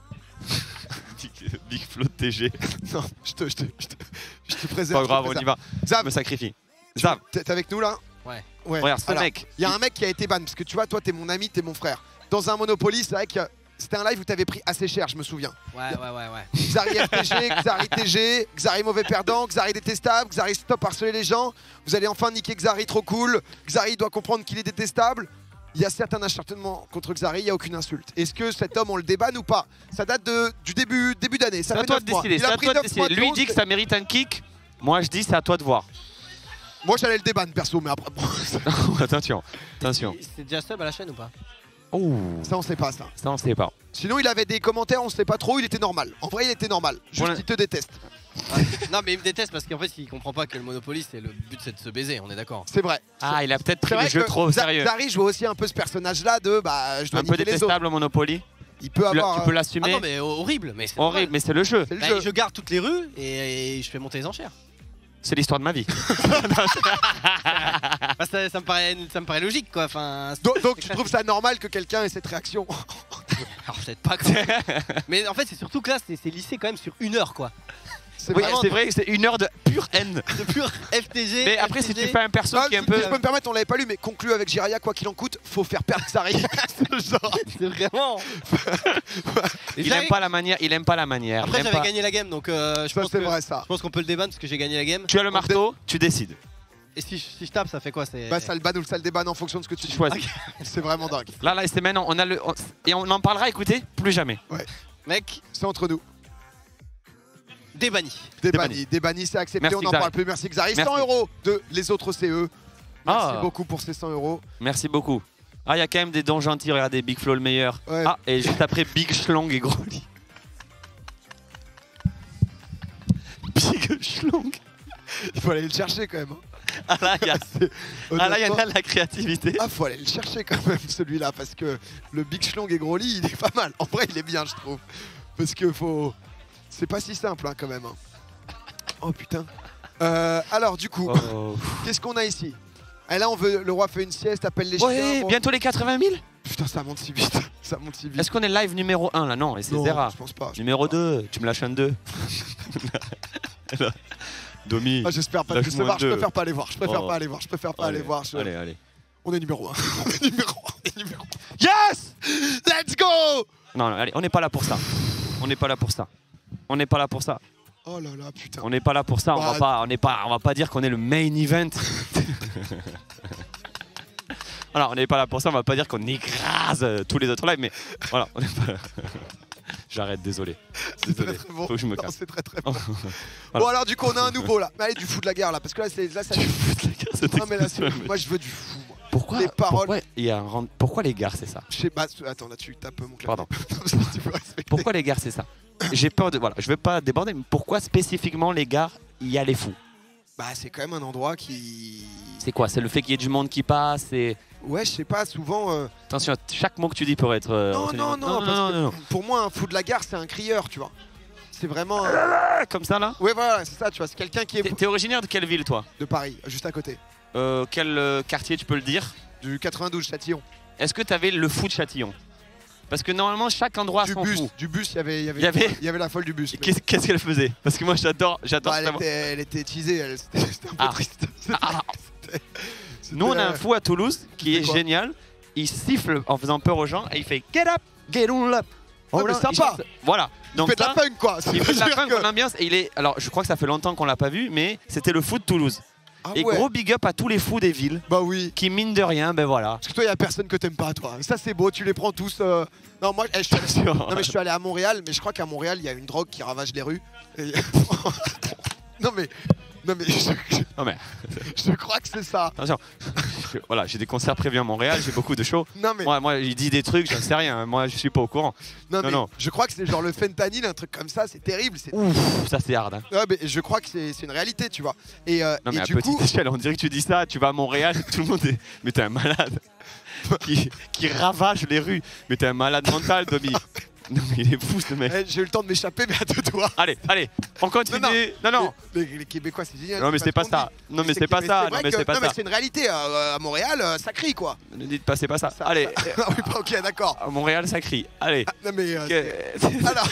Big Flo TG. Non, je te préserve. Pas grave, on y va. Je Zav, me sacrifie. Zav, t'es avec nous là? Ouais. regarde, ce Alors, mec. il y a un mec qui a été ban, parce que tu vois, toi, t'es mon ami, t'es mon frère. Dans un Monopoly, c'est vrai que c'était un live où t'avais pris assez cher, je me souviens. Ouais. Xari FTG, Xari TG, Xari mauvais perdant, Xari détestable, Xari stop harceler les gens. Vous allez enfin niquer Xari trop cool. Xari doit comprendre qu'il est détestable. Il y a certains acharnements contre Xari, il n'y a aucune insulte. Est-ce que cet homme, on le débanne ou pas? Ça date du début d'année. Ça C'est à fait toi 9 de mois. décider. Il C'est a à pris toi de 9 mois décider. de Lui pause. dit que ça mérite un kick. Moi, je dis c'est à toi de voir. Moi, j'allais le débanne perso, mais après, bon, Attention. Attention. C'est déjà sub à la chaîne ou pas? Oh. ça, on sait pas ça. Ça, on sait pas. Sinon, il avait des commentaires, on sait pas trop, il était normal. En vrai, il était normal. Juste, Voilà. il te déteste. Non, mais il me déteste parce qu'en fait, il comprend pas que le Monopoly, c'est le but, c'est de se baiser, on est d'accord. C'est vrai. Ah, il a peut-être C'est pris vrai le jeu que trop au sérieux. Zari joue aussi un peu ce personnage-là de je dois Un peu niquer les autres. détestable au Monopoly. Il peut Tu avoir. peux Ah l'assumer. non, mais horrible. Mais c'est Horrible, mais c'est le jeu. C'est le Bah, jeu. je garde toutes les rues et je fais monter les enchères. C'est l'histoire de ma vie. Bah, ça me paraît logique, quoi. Enfin, Donc tu trouves ça normal que quelqu'un ait cette réaction? alors peut-être pas. Quoi. Mais en fait, c'est surtout que là, c'est lissé quand même sur 1 heure, quoi. C'est Oui, vraiment- c'est vrai que c'est 1 heure de pure haine. De pur FTG. Mais après, si tu fais un perso Ah, qui est un si peu. je peux me permettre, on l'avait pas lu, mais conclu avec Jiraya, quoi qu'il en coûte, faut faire perdre Zari. C'est le genre. C'est vraiment. Il aime pas la manière. Il aime pas la manière. Après, il aime j'avais pas- gagné la game, donc je Ça pense c'est que. vrai ça. Je pense qu'on peut le débattre parce que j'ai gagné la game. Tu as le marteau, tu décides. Et si je tape, ça fait quoi? C'est. Bah ça le banne ou ça le débanne en fonction de ce que tu Tu dis. choisis. C'est vraiment dingue. Là, c'est maintenant. On a le. Et on en parlera, écoutez, plus jamais. Mec, C'est entre nous. débanni. Débanni, c'est accepté, Merci, on n'en Xari. parle plus. Merci Xari. Merci. 100 € de les autres CE. Merci Ah. beaucoup pour ces 100 €. Merci beaucoup. Ah, il y a quand même des dons gentils. Regardez, Big Flo le meilleur. Ouais. Ah, et juste après, Big Schlong et Groli. Big Schlong. Il faut aller le chercher quand même. hein. Ah là, il y a. C'est- Ah là, il y en honnêtement- a de la créativité. Ah, faut aller le chercher quand même celui-là parce que le Big Schlong et Groli, il est pas mal. En vrai, il est bien, je trouve. Parce que faut. C'est pas si simple hein, quand même. hein. Oh putain. Alors, du coup, Oh. qu'est-ce qu'on a ici? Et là, on veut. Le roi fait une sieste, appelle les chiens. Ouais, bon. bientôt les 80 000. Putain, ça monte si vite. Ça monte si vite. Est-ce qu'on est live numéro 1 là? Non, et c'est Non, Zera. je pense pas. je Numéro pense pas. 2, tu me lâches un 2. Domi. Ah, j'espère pas. Lâche-moi Je deux. préfère pas aller voir. Je préfère Oh. pas aller voir. Je préfère pas aller voir. Je- Allez, allez. On est numéro 1. On est numéro 1. On est numéro 1. Yes! Let's go! Non, non, allez, on n'est pas là pour ça. On n'est pas là pour ça. On n'est pas là pour ça. Oh là là, putain. On n'est pas là pour ça. On va pas dire qu'on est le main event. Voilà, on n'est pas là pour ça. On va pas dire qu'on écrase tous les autres lives, mais voilà, on n'est pas là. J'arrête, désolé. C'est très Désolé. très bon. Faut que je me Non, casse. c'est très très bon. Voilà. Bon alors du coup on a un nouveau là. Mais allez du fou de la guerre là parce que là c'est là ça. Non mais là c'est- moi je veux du fou. Moi. Pourquoi les paroles. pourquoi les gares, c'est ça? Je sais pas. Attends là tu tapes mon clavier. Pardon. Si tu peux respecter. Pourquoi les gares, c'est ça? J'ai peur de. Voilà, je vais pas déborder, mais pourquoi spécifiquement les gares, il y a les fous? Bah c'est quand même un endroit qui. C'est quoi? C'est le fait qu'il y ait du monde qui passe et. Ouais je sais pas souvent. Attention, chaque mot que tu dis peut être. Non, retenu. non, non, parce que non. pour moi un fou de la gare c'est un crieur tu vois. C'est vraiment. Ah, comme ça là? Ouais voilà c'est ça tu vois c'est quelqu'un qui est T'es originaire de quelle ville toi? de Paris juste à côté. Quel quartier tu peux le dire? Du 92 Châtillon. Est-ce que tu avais le fou de Châtillon? Parce que normalement chaque endroit a son fou. Du bus il y avait Il y avait la folle du bus. mais- Qu'est-ce qu'elle faisait? Parce que moi j'adore Bah, savoir. elle était teasée, c'était un peu Ah. triste. Ah. C'était- Nous on a un fou à Toulouse qui est quoi génial. Il siffle en faisant peur aux gens et il fait get up, get on up. Oh, mais Voilà, sympa. Voilà. Il Donc fait de la ça, punk quoi. il fait de la C'est-à-dire punk que- en ambiance et il est. Alors je crois que ça fait longtemps qu'on l'a pas vu, mais c'était le fou de Toulouse. Ah Et ouais. gros big up à tous les fous des villes Bah oui. qui mine de rien, ben voilà. Parce que toi, il y a personne que t'aimes pas, toi. Ça, c'est beau, tu les prends tous. Non, moi, je suis allé... non, mais je suis allé à Montréal, mais je crois qu'à Montréal, il y a une drogue qui ravage les rues. Et- non, mais Non mais je crois que c'est ça. attention. Voilà, j'ai des concerts prévus à Montréal, j'ai beaucoup de shows. Non, mais, Moi, il dit des trucs, j'en sais rien. Moi, je suis pas au courant. non, mais non. je crois que c'est genre le fentanyl, un truc comme ça, c'est terrible. C'est... Ouf, ça c'est hard. Hein. Ouais, mais je crois que c'est une réalité, tu vois. Et, Non mais et à du petite coup, échelle, on dirait que tu dis ça, tu vas à Montréal, tout le monde est. Mais t'es un malade. qui ravage les rues. Mais t'es un malade mental, Domi. Non mais il est fou ce mec. j'ai eu le temps de m'échapper, mais à deux doigts. Allez, on continue. Non. Les Québécois, c'est génial. Non mais c'est pas ça. Non mais c'est pas ça. Non mais c'est pas Non, mais ça. c'est une réalité. À Montréal, ça crie, quoi. Ne dites pas, c'est pas ça. Ça- Allez, Ah oui, bah, ok, d'accord. à Montréal ça crie. Allez. Ah, non, mais. Que- Alors,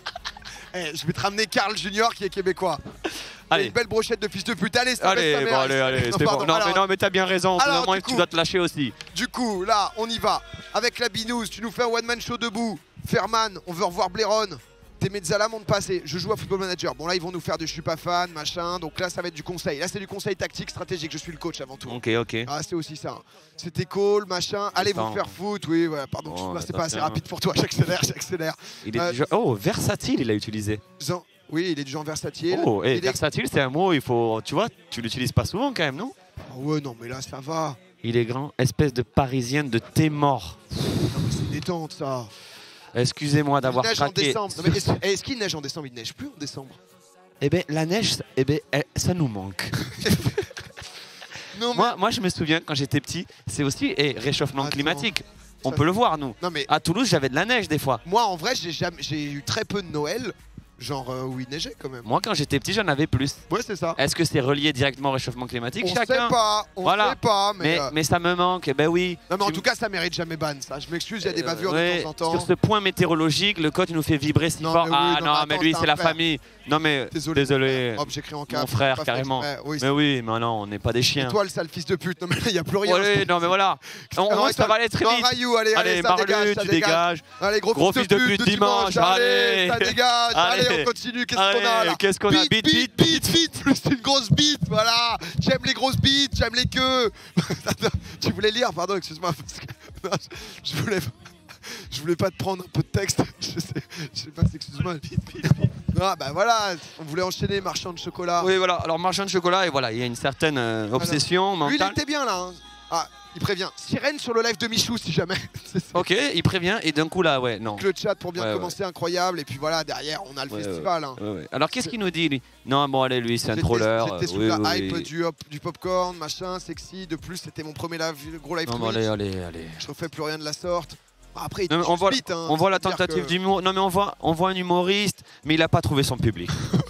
je vais te ramener Carl Junior qui est québécois. Allez. Une belle brochette de fils de pute. Allez, ça Allez, baisse bon, ta mère. allez, Non, c'est bon. pardon. Non, Alors, mais t'as bien raison. Au bout d'un alors, moment, du tu coup- dois te lâcher aussi. Du coup, là, on y va. Avec la binouze, tu nous fais un one-man show debout. Fairman, on veut revoir Blairon. Tes Mezzala montent passé. Je joue à Football Manager. Bon, là, ils vont nous faire de je suis pas fan, machin. Donc là, ça va être du conseil. Là, c'est du conseil tactique, stratégique. Je suis le coach avant tout. Ok. Ah, c'est aussi ça. C'était cool, machin. Allez vous Attends. faire foutre. Oui, ouais, pardon. Oh, excuse-moi, bah, c'est ça pas assez fait rapide pour toi. J'accélère. Il est Euh, du genre. Oh, versatile, il a utilisé. Oui, il est du genre versatile. Oh, et Il est- versatile, c'est un mot, il faut. Tu vois, tu l'utilises pas souvent quand même, non? Ah ouais, non, mais là, ça va. Il est grand, espèce de parisienne de thé mort. Non, mais c'est détente, ça. Excusez-moi d'avoir Il neige en craqué. décembre. Non, mais est-ce qu'il neige en décembre? Il neige plus en décembre. eh ben, la neige, eh ben, ça nous manque. Non, mais... Moi, je me souviens, quand j'étais petit, c'est aussi réchauffement Attends. climatique. On Ça- peut le voir, nous. non, mais À Toulouse, j'avais de la neige des fois. moi, en vrai, j'ai eu très peu de Noël. Genre où il neigeait quand même. Moi, quand j'étais petit, j'en avais plus. Ouais, c'est ça. Est-ce que c'est relié directement au réchauffement climatique? On Chacun. sait pas, on Voilà. sait pas, mais... Mais ça me manque, eh ben oui. Non mais en Tu- tout cas ça mérite jamais ban ça. Je m'excuse, il y a des bavures ouais, de temps en temps. Sur ce point météorologique, le coach il nous fait vibrer si Non, fort. mais oui, Ah non, non, mais mais attends, lui c'est c'est un la frère. famille. Non mais désolé. Hop, j'écris en cap. Mon frère, pas fait carrément. exprès. Oui, Mais oui, mais non, on n'est pas des chiens. toi le sale fils de pute. Non mais là il y a plus rien. Ouais, non mais voilà. Ça va aller très Non, vite. Rayou, allez, Allez, ça Marlu, dégage, ça tu dégage. dégages. Allez, Gros fils de pute de dimanche, allez. ça dégage. Allez, Allez. on continue. Qu'est-ce qu'on a Allez, là? qu'est-ce qu'on a? Bite, plus une grosse bite, voilà. J'aime les grosses bites, j'aime les queues. Tu voulais lire, pardon, excuse-moi. Parce que... non, je voulais pas te prendre un peu de texte. Je sais pas, excuse-moi. Ah bah voilà, on voulait enchaîner marchand de chocolat. Oui voilà, alors marchand de chocolat et voilà, il y a une certaine obsession Lui il mentale. était bien là. Hein. Ah, il prévient. Sirène sur le live de Michou si jamais. C'est ça. Ok, il prévient et d'un coup là, ouais, non. Le chat pour bien Ouais, commencer, incroyable. Et puis voilà, derrière on a le Ouais, festival. Hein. Ouais, ouais. Alors qu'est-ce qu'il nous dit lui? Non, bon allez, lui c'est un J'étais- troller. J'étais sous oui, la oui, hype oui. du popcorn, machin, sexy. De plus, c'était mon premier gros live Non, bon, Twitch. allez. Je refais plus rien de la sorte. Après, il Non, mais touche on voit, vite, hein. on voit la C'est-à-dire tentative que- d'humour. Non mais on voit un humoriste, mais il a pas trouvé son public.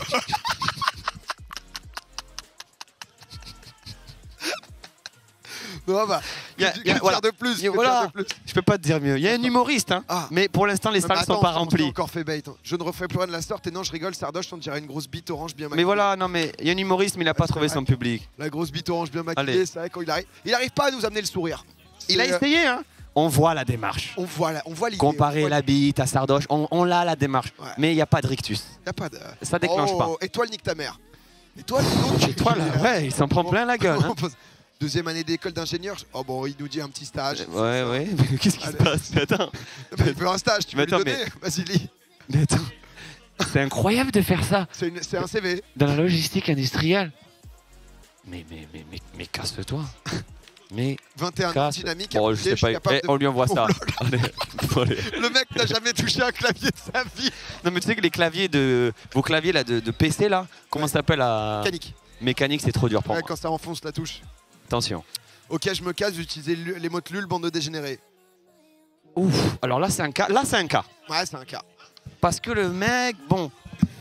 Non, bah, Y a- que y a- dire voilà. de plus, que dire Voilà. de plus. Je peux pas te dire mieux. Il y a un humoriste, hein. Ah. Mais pour l'instant les Non, mais salles sont attends, pas on s'est remplies. encore fait bait. Hein. Je ne refais plus rien de la sorte et non, je rigole, Sardoche, on dirait une grosse bite orange bien maquillée. Mais voilà, non mais il y a un humoriste, mais il a pas c'est trouvé vrai. son public. La grosse bite orange bien maquillée, Allez. c'est vrai quand il arrive pas à nous amener le sourire. Il a C'est, essayé, hein. On voit la démarche. on voit l'idée. Comparer on voit la bite à Sardoche, on l'a la démarche. Ouais. Mais il n'y a pas de rictus. Y a pas de... Ça déclenche pas. Étoile, nique ta mère. Étoile, l'autre Et toi là, ouais, il s'en prend plein la gueule. Hein. Deuxième année d'école d'ingénieur. Oh bon, il nous dit un petit stage. Ouais, ouais. Mais qu'est-ce qui se Allez. passe? Mais attends. Mais il veut un stage, tu Mais veux lui attends, donner? Vas-y, lis. Mais attends. C'est incroyable de faire ça C'est un CV. dans la logistique industrielle. Mais casse-toi. Mais 21 ans, casse. dynamique. Bon, je appliqué, sais suis pas. capable Eh, de- on lui envoie ça. Oh Allez, allez. Le mec n'a jamais touché un clavier de sa vie. Non mais tu sais que les claviers vos claviers là de PC là, comment ça s'appelle à Mécanique. mécanique, c'est trop dur pour Ouais, moi. quand ça enfonce la touche. Attention. Ok, je me casse, j'utilisais les mots de LUL, bande de dégénérés. Ouf. Alors là c'est un cas. Là c'est un cas. Ouais, c'est un cas. Parce que le mec, bon.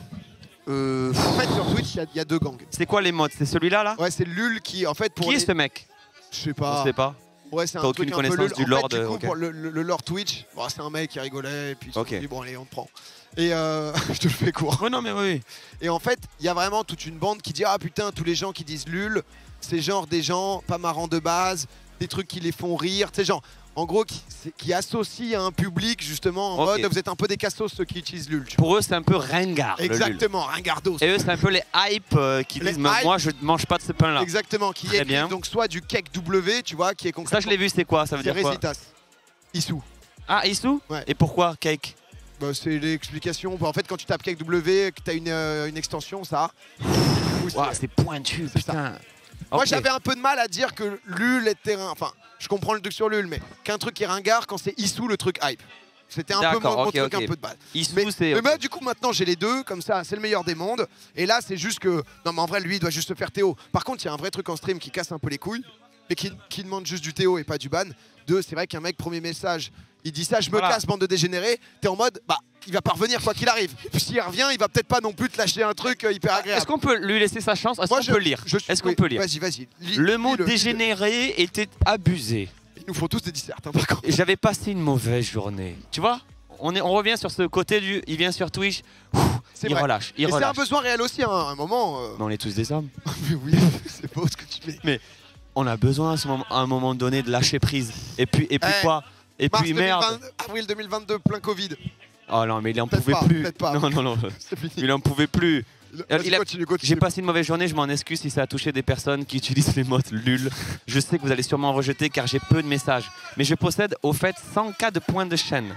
En fait, sur Twitch, il y a deux gangs. C'est quoi les modes? C'est celui-là là? Ouais, c'est LUL qui, en fait, pour. Qui est les- ce mec? Je sais On pas. sait pas. Ouais, c'est T'as un aucune truc un peu connaissance LUL. du En lore fait, du de- coup, ok. pour le lore Twitch, bon, c'est un mec qui rigolait, et puis ils se sont Ok. dit, bon, allez, on te prend. Et je te le fais court. Ouais non mais oui. Et en fait, il y a vraiment toute une bande qui dit, ah putain, tous les gens qui disent LUL, c'est genre des gens pas marrants de base, des trucs qui les font rire, tu sais, genre, en gros, qui associent à un public, justement, en Ok. mode, vous êtes un peu des cassos, ceux qui utilisent LUL. tu vois. Pour eux c'est un peu ringard. le LUL. Exactement, ringardos. Et eux c'est un peu les hype qui Les disent hype. moi je ne mange pas de ce pain là. Exactement, qui Très est bien. donc soit du cake W, tu vois, qui est Ça concrètement. je l'ai vu, c'est quoi? Ça veut C'est dire quoi? Résitas. Issou. Ah Issou? Ouais. Et pourquoi cake? Bah, c'est l'explication. Bah, en fait, quand tu tapes cake W, que tu as une extension, ça. Ouah, c'est pointu, C'est ça. putain. Moi, Ok. j'avais un peu de mal à dire que LUL était. Enfin, je comprends le truc sur LUL, mais qu'un truc qui est ringard quand c'est Issou le truc hype. C'était un peu D'accord, mon ok, truc ok. un peu de base. Issou Mais, c'est. mais moi, du coup, maintenant, j'ai les deux, comme ça, c'est le meilleur des mondes. Et là, c'est juste que. Non, mais en vrai, lui, il doit juste se faire Théo. Par contre, il y a un vrai truc en stream qui casse un peu les couilles, mais qui demande juste du Théo et pas du ban. Deux, c'est vrai qu'un mec, premier message, il dit ça, je me Voilà. casse, bande de dégénérés. T'es en mode, bah, il va pas revenir quoi qu'il arrive. Puis s'il revient, il va peut-être pas non plus te lâcher un truc hyper agréable. Est-ce qu'on peut lui laisser sa chance? Est-ce Moi, qu'on peut lire? Est-ce qu'on oui, peut lire? Vas-y. Le mot lis-le. dégénéré était abusé. Ils nous font tous des dissertes, hein, par contre. Et j'avais passé une mauvaise journée. Tu vois? On revient sur ce côté du. Il vient sur Twitch. C'est Il vrai. relâche. Et Il c'est un relâche. besoin réel aussi, hein, à un moment. Mais on est tous des hommes. Mais oui, c'est beau ce que tu fais. On a besoin à un moment donné de lâcher prise. Et puis Eh, quoi? Et Mars puis merde. 2020, avril 2022, plein Covid. Oh non, mais il en Peut-être pouvait pas, plus. peut-être pas. Non. C'est fini. Il en pouvait plus. Vas-y, il a- continue. J'ai passé une mauvaise journée, je m'en excuse si ça a touché des personnes qui utilisent les mots LUL. Je sais que vous allez sûrement rejeter car j'ai peu de messages. Mais je possède au fait 100K de points de chaîne.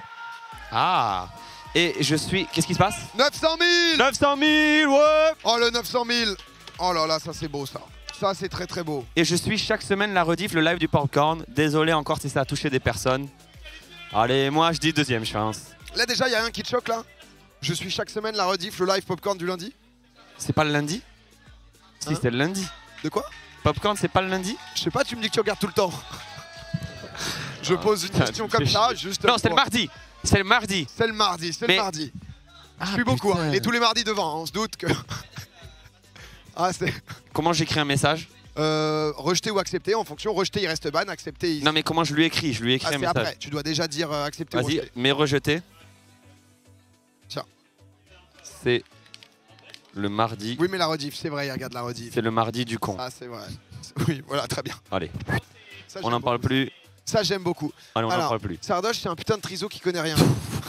Ah. Et je suis... Qu'est-ce qui se passe? 900 000. 900 000, ouais. Oh, le 900 000. Oh là là, ça c'est beau ça. Ça c'est très très beau. Et je suis chaque semaine la rediff, le live du popcorn. Désolé encore si ça a touché des personnes. Allez, moi je dis deuxième chance. Là déjà, il y a un qui te choque là. Je suis chaque semaine la rediff, le live popcorn du lundi. C'est pas le lundi? Si, Hein? c'est le lundi. De quoi? Popcorn, c'est pas le lundi? Je sais pas, tu me dis que tu regardes tout le temps. Je pose une putain, question tu me comme fais ça, chier. juste. Non, c'est le pour- mardi. C'est le mardi. C'est le mardi, c'est Mais- le mardi. Ah, Je suis beaucoup, putain. hein. Il est tous les mardis devant, hein, on se doute que. Ah, c'est. Comment j'écris un message? Rejeter ou accepter, en fonction, rejeter il reste ban, accepter il. Non, mais comment je lui écris? Je lui Ah, écris un c'est message. après, tu dois déjà dire accepter ou Vas-y, rejeter. mais rejeté. Tiens. C'est le mardi. Oui, mais la rediff, c'est vrai, il regarde la rediff. C'est le mardi du con. Ah, c'est vrai. Oui, voilà, très bien. Allez, Ça, on j'aime n'en parle beaucoup. plus. Ça, j'aime beaucoup. Allez, on n'en Alors, parle plus. Sardoche, c'est un putain de triso qui connaît rien.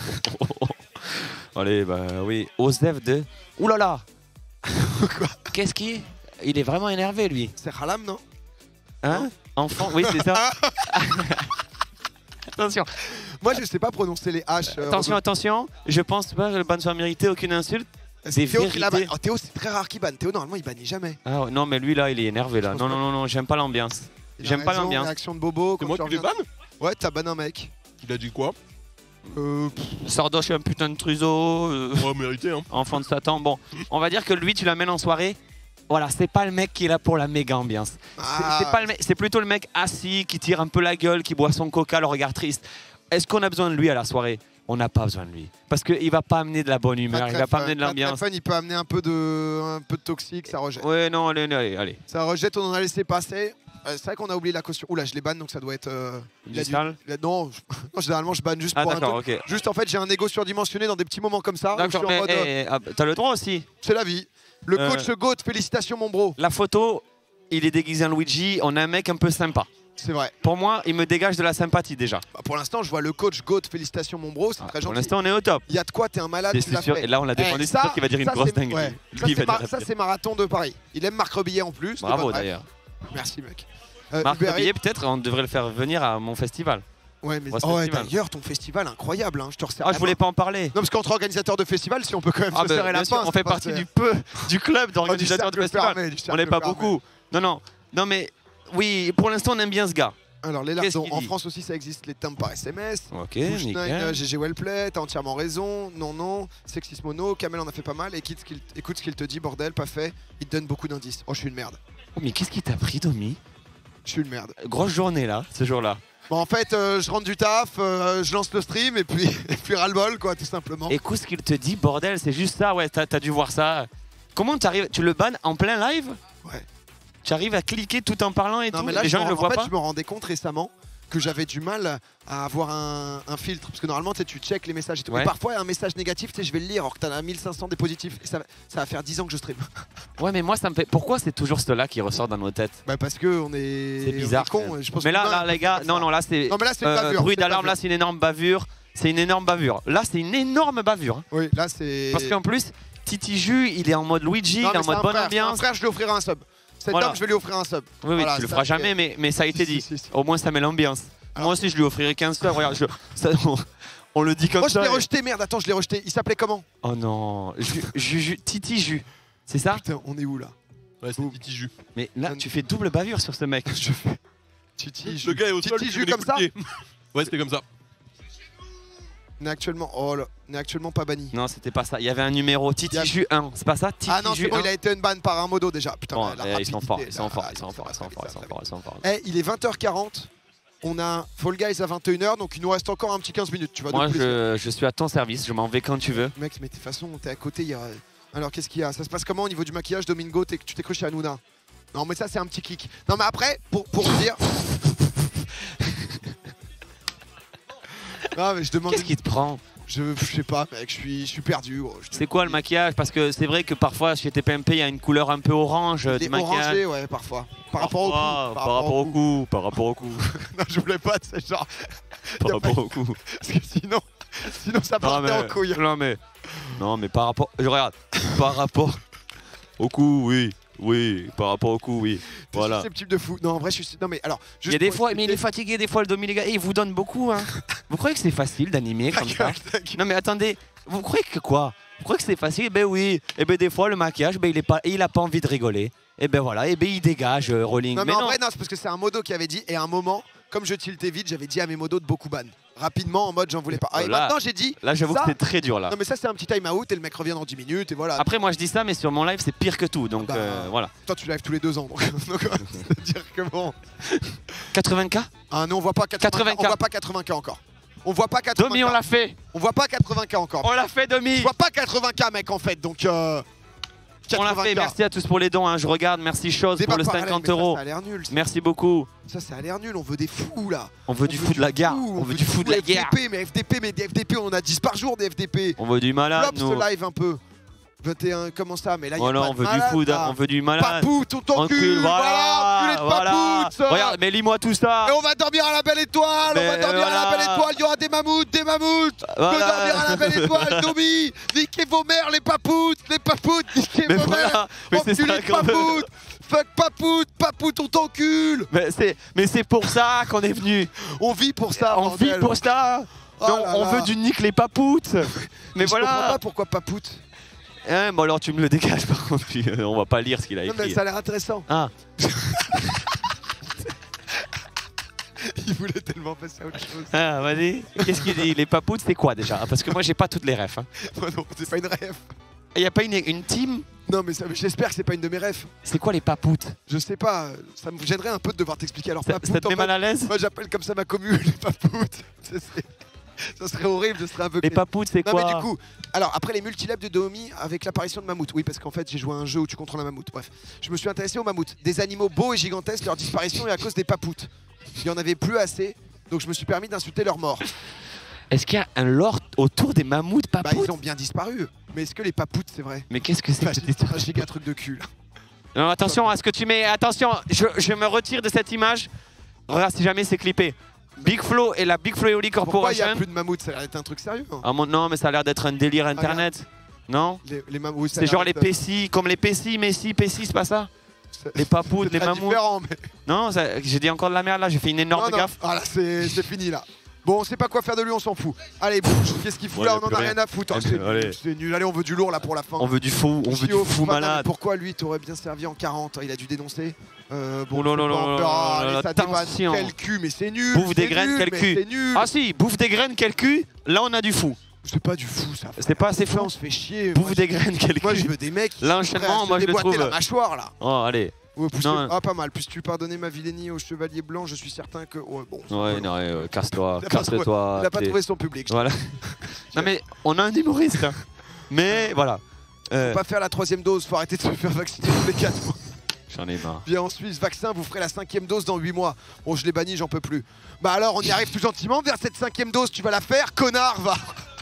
Allez, bah oui. Osef de. Ouh là là. Quoi? Qu'est-ce qui. Il est vraiment énervé, lui. C'est Halam, non? Hein? Enfant, oui, c'est ça. Attention, Moi, je sais pas prononcer les H. attention, attention. Je pense pas que le ban soit mérité, aucune insulte. C'est des Théo qui la banne. vérités. Oh, Théo, c'est très rare qu'il banne. Théo, normalement, il bannit jamais. Ah ouais, non, mais lui là, il est énervé là. Je pense Non, pas. non, non, non, j'aime pas l'ambiance. Il a J'aime pas raison, l'ambiance. Réaction de Bobo. C'est quand moi tu qui l'ai reviens- ban? Ouais, t'as banné un mec. Il a dit quoi? Sardoche est un putain de truseau, Oh, mérité, hein. enfant de Satan. Bon, on va dire que lui, tu l'amènes en soirée. Voilà, c'est pas le mec qui est là pour la méga ambiance. C'est pas le mec, c'est plutôt le mec assis qui tire un peu la gueule, qui boit son coca, le regard triste. Est-ce qu'on a besoin de lui à la soirée? On n'a pas besoin de lui. Parce qu'il va pas amener de la bonne humeur, il va pas amener de l'ambiance. Il peut amener un peu de toxique, ça rejette. Ouais, non, allez, allez, allez. Ça rejette, on en a laissé passer. C'est vrai qu'on a oublié la caution. Oula, je les banne, donc ça doit être. il a Du dû- sale il a- Non, non, généralement, je banne juste Ah, pour un d'accord, truc. ok. Juste, en fait, j'ai un ego surdimensionné dans des petits moments comme ça. où je suis D'accord, en mais mode, t'as le droit aussi. c'est la vie. Le coach Goat, félicitations, mon bro. La photo, il est déguisé en Luigi, on a un mec un peu sympa. C'est vrai. Pour moi, il me dégage de la sympathie déjà. Bah, pour l'instant, je vois le coach Goat, félicitations, mon bro. C'est Ah, très pour gentil. l'instant, on est au top. Il y a de quoi, t'es un malade, tu C'est l'as sûr, fait. et là, on l'a défendu, Eh, c'est sûr qu'il va dire une ça, grosse c'est- dinguerie. ouais. Lui, Ça, il va dire ça, c'est marathon de Paris. Il aime Marc Rebillet en plus. Bravo Bref. d'ailleurs. Merci, mec. Marc Uber Rebillet, Eats. peut-être, on devrait le faire venir à mon festival. Ouais, mais Grosse oh, ouais, festival. d'ailleurs, ton festival incroyable, hein. Je te resserre. Ah, la je voulais main. pas en parler. Non, parce qu'entre organisateurs de festival, si on peut quand même Ah, se ben, serrer la bien sûr, main. on c'est fait pas- partie c'est- du club d'organisateurs de cercle festival. fermé, du On cercle n'est pas fermé. beaucoup. Non, non. Non, mais oui, pour l'instant, on aime bien ce gars. Alors, les Qu'est-ce lardons, qu'il en dit France aussi, ça existe, les timbres par SMS. Ok, Push9, nickel. GG Wellplay, t'as entièrement raison. Non, non. Sexis Mono, Kamel en a fait pas mal. Écoute ce qu'il te dit, bordel, pas fait. Il te donne beaucoup d'indices. Oh, je suis une merde. Oh, mais qu'est-ce qui t'a pris, Domi? Je suis une merde. Grosse journée là, ce jour-là. Bon, en fait, je rentre du taf, je lance le stream et puis, et puis ras-le-bol, quoi, tout simplement. Écoute ce qu'il te dit, bordel, c'est juste ça, ouais, t'as dû voir ça. Comment t'arrives? Tu le bannes en plein live? Ouais. Tu arrives à cliquer tout en parlant et Non, tout? mais là, Les gens ils le en voient fait, pas? je me rendais compte récemment que j'avais du mal à avoir un filtre. Parce que normalement, tu sais, tu check les messages et tout. Ouais. Et parfois, un message négatif, tu sais, je vais le lire alors que t'en as 1500 des positifs. Et ça va faire 10 ans que je stream. Ouais, mais moi ça me fait. Pourquoi c'est toujours cela qui ressort dans nos têtes? Bah, parce que on est. C'est bizarre, on est con. quand même. Je pense Mais que là, l'humain, là, les il gars, fait non, ça. non, là c'est. Non, mais là, c'est une bavure. Bruit c'est une d'alarme, là bavure. c'est une énorme bavure. C'est une énorme bavure. Là c'est une énorme bavure. Oui, là, c'est. Parce qu'en plus, Titi Jus, il est en mode Luigi, Non, il est mais en c'est un mode bonne frère, c'est un ambiance. frère, je lui offrirai un sub. Cet Voilà. homme, je vais lui offrir un sub. Oui, oui, Voilà, tu le ça, feras c'est- jamais, mais ça a été dit. Si. Au moins ça met l'ambiance. Alors- Moi aussi je lui offrirai 15 subs. Regarde, on le dit comme Oh, je ça. l'ai rejeté, merde, attends, je l'ai rejeté. Il s'appelait comment? Oh non, Titi Jus. C'est ça? Putain, on est où là? Ouais, c'est Titi Jus. Mais là, tu fais double bavure sur ce mec. Je fais. Titi, Le gars est au sol. Titi tu Jus veux comme ça? l'écouter. Ouais, c'était comme ça. On est actuellement. Oh là, on est actuellement pas banni. Non, c'était pas ça. Il y avait un numéro Titi Il y a- Jus 1. C'est pas ça? Titi Ah non, c'est Jus bon, 1. il a été unban par un modo déjà. Putain, Bon, la ils sont rapidité, forts, ils sont là, forts, là, ils sont forts, ça ils sont va, forts, ça ils sont va. forts, ils sont forts. Eh, il est 20h40. On a Fall Guys à 21h, donc il nous reste encore un petit 15 minutes. Tu vas Moi, de plaisir. je suis à ton service, je m'en vais quand tu veux. Mec, mais de toute façon, t'es à côté. Il y a... Alors, qu'est-ce qu'il y a? Ça se passe comment au niveau du maquillage, Domingo? Tu t'es cru chez Hanouna? Non, mais ça, c'est un petit kick. Non, mais après, pour dire. Non, mais je demande. Qu'est-ce qui te prend? Je sais pas, mec, je suis perdu. Gros. C'est quoi le maquillage? Parce que c'est vrai que parfois chez TPMP, il y a une couleur un peu orange Il du est maquillage. orangé, ouais, parfois. Par rapport au coup. Par rapport au coup. Par rapport au coup. Non, je voulais pas, c'est genre. Par Y a pas- rapport au coup. Parce que sinon ça partait en couille. Non, mais par rapport. Je regarde. Par rapport au coup, oui. Oui, par rapport au coup, oui. T'es Voilà. susceptible de fou. Non, en vrai, je suis. Non, mais alors. Il y a des fois, mais il est fatigué des fois le Domi, les gars. Et il vous donne beaucoup, hein. Vous croyez que c'est facile d'animer comme ça? Non mais attendez, vous croyez que quoi? Vous croyez que c'est facile? Ben oui. Et ben des fois, le maquillage, ben, il a pas envie de rigoler. Et ben voilà, et ben il dégage, Rolling. Non, mais en vrai, non, c'est parce que c'est un modo qui avait dit, et à un moment, comme je tiltais vite, j'avais dit à mes modos de beaucoup ban. Rapidement, en mode j'en voulais pas. Ah, et Là- maintenant, j'ai dit. Là, j'avoue que ça- c'est très dur là. Non, mais ça, c'est un petit time out et le mec revient dans 10 minutes et voilà. Après, moi je dis ça, mais sur mon live, c'est pire que tout. Donc Bah, voilà. Toi, tu live tous les 2 ans. Donc, c'est-à-dire que bon. 80K. Ah non, on voit pas 80K. On voit pas 80K encore. On voit pas 80K. Domi, on l'a fait. On voit pas 80K encore. On l'a fait, Domi. Je vois pas 80K, mec, en fait. Donc. On l'a fait. 80K. Merci à tous pour les dons. Hein. Je regarde. Merci Chose C'est pour pas le parallèle, 50 mais ça, euros. Ça a l'air nul. Merci beaucoup. Ça a l'air nul. On veut des fous là. On veut du fou de la guerre. On veut du fou de la guerre. FDP, mais des FDP, on en a 10 par jour des FDP. On veut du malade, Flop nous. ce live un peu. 21, comment ça? Mais là, il y a Voilà, pas on de veut du malade, food, là. on veut du malade. Papout, on t'encule, voilà, enculé de papout. Regarde, mais lis-moi tout ça. Et on va dormir à la belle étoile, on va Mais dormir à la voilà. belle étoile, il y aura des mammouths, Voilà. Que dormir à la belle étoile, Domi. Niquez vos mères, les papoutes, niquez Mais vos voilà, mères. mais c'est Enculé ça de qu'on veut. papoute. Fuck papoute, on t'encule. Mais c'est pour ça qu'on est venu. On vit pour ça, On vit bordel. pour ça. Oh Donc, là on là. veut du nique les papoutes. Mais Je comprends voilà. pas pourquoi papoute. Hein, bon alors tu me le dégages par contre, puis on va pas lire ce qu'il a Non mais écrit. ça a l'air intéressant. Ah, Il voulait tellement passer à autre chose. ah vas-y. Qu'est-ce qu'il dit? Les papoutes, c'est quoi déjà? Parce que moi j'ai pas toutes les refs. Hein. Oh non, c'est pas une ref. Il y a pas une team? Non mais j'espère que c'est pas une de mes refs. C'est quoi les papoutes? Je sais pas, ça me gênerait un peu de devoir t'expliquer. Alors Ça papoute, te met en mal fait, à l'aise? moi j'appelle comme ça ma commune, les papoutes. Ça serait horrible, je serais un peu... Les papoutes, c'est Non quoi? mais du coup, alors après les multilabs de Domi avec l'apparition de mammouth, oui parce qu'en fait j'ai joué à un jeu où tu contrôles un mammouth, bref. Je me suis intéressé aux mammouths, des animaux beaux et gigantesques, leur disparition est à cause des papoutes. Il y en avait plus assez, donc je me suis permis d'insulter leur mort. Est-ce qu'il y a un lore autour des mammouths Bah papoutes? ils ont bien disparu, mais est-ce que les papoutes c'est vrai? Mais qu'est-ce que c'est que cette histoire? Un giga truc de cul là. Non, attention à ce que tu mets. Attention, je me retire de cette image. Regarde si jamais c'est clippé. Big Flo et la Big Flo Eoli Pourquoi il y a Corporation. plus de mammouths? Ça a l'air d'être un truc sérieux. Hein. Ah, non, mais ça a l'air d'être un délire internet. Non? Les mammouths, ça a C'est l'air genre les d'être- Pessi, comme les Pessi, Messi, Pessi, c'est pas ça? c'est- Les papoutes, c'est les très mammouths. différent, mais... Non, j'ai dit encore de la merde là, j'ai fait une énorme Non, non, gaffe. voilà, c'est fini là. Bon, on sait pas quoi faire de lui, on s'en fout. Allez, bouge, qu'est-ce qu'il fout Ouais, là? y a On en plus a rien. rien à foutre. Eh C'est bien, allez. nul, c'est nul. Allez, on veut du lourd là pour la fin. On veut du fou, on veut du Chio, fou Fofana, mais malade. pourquoi lui t'aurais bien servi en 40? Il a dû dénoncer. Oh là là là là là allez, là, ça dévanne. attention. Quel cul, mais c'est nul. Bouffe des c'est graines, nul, quel mais cul. C'est nul. Ah si, bouffe des graines, quel cul. Là on a du fou. C'est pas du fou ça. C'est pas assez Ça, fou. on se fait chier. Bouffe Moi, des graines, quel Moi, je cul. veux des mecs. qui L'enchaînement, sont prêts à se moi, je le déboîter trouve- la mâchoire là. Oh allez. Ouais, Non. Ah, pas mal. Puisses-tu pardonner ma vilainie au chevalier blanc? Je suis certain que. Ouais, bon. c'est Ouais, pas non, casse-toi, Il a pas trouvé- casse-toi. Il a pas t'es- trouvé son public. Voilà. Non mais on a un humoriste. Hein. Mais voilà. Faut pas faire la 3ème dose, faut arrêter de se faire vacciner tous les 4 mois. J'en ai marre. Bien en Suisse, vaccin, vous ferez la 5ème dose dans 8 mois. Bon, je l'ai banni, j'en peux plus. Bah alors, on y arrive tout gentiment vers cette 5ème dose, tu vas la faire, connard, va.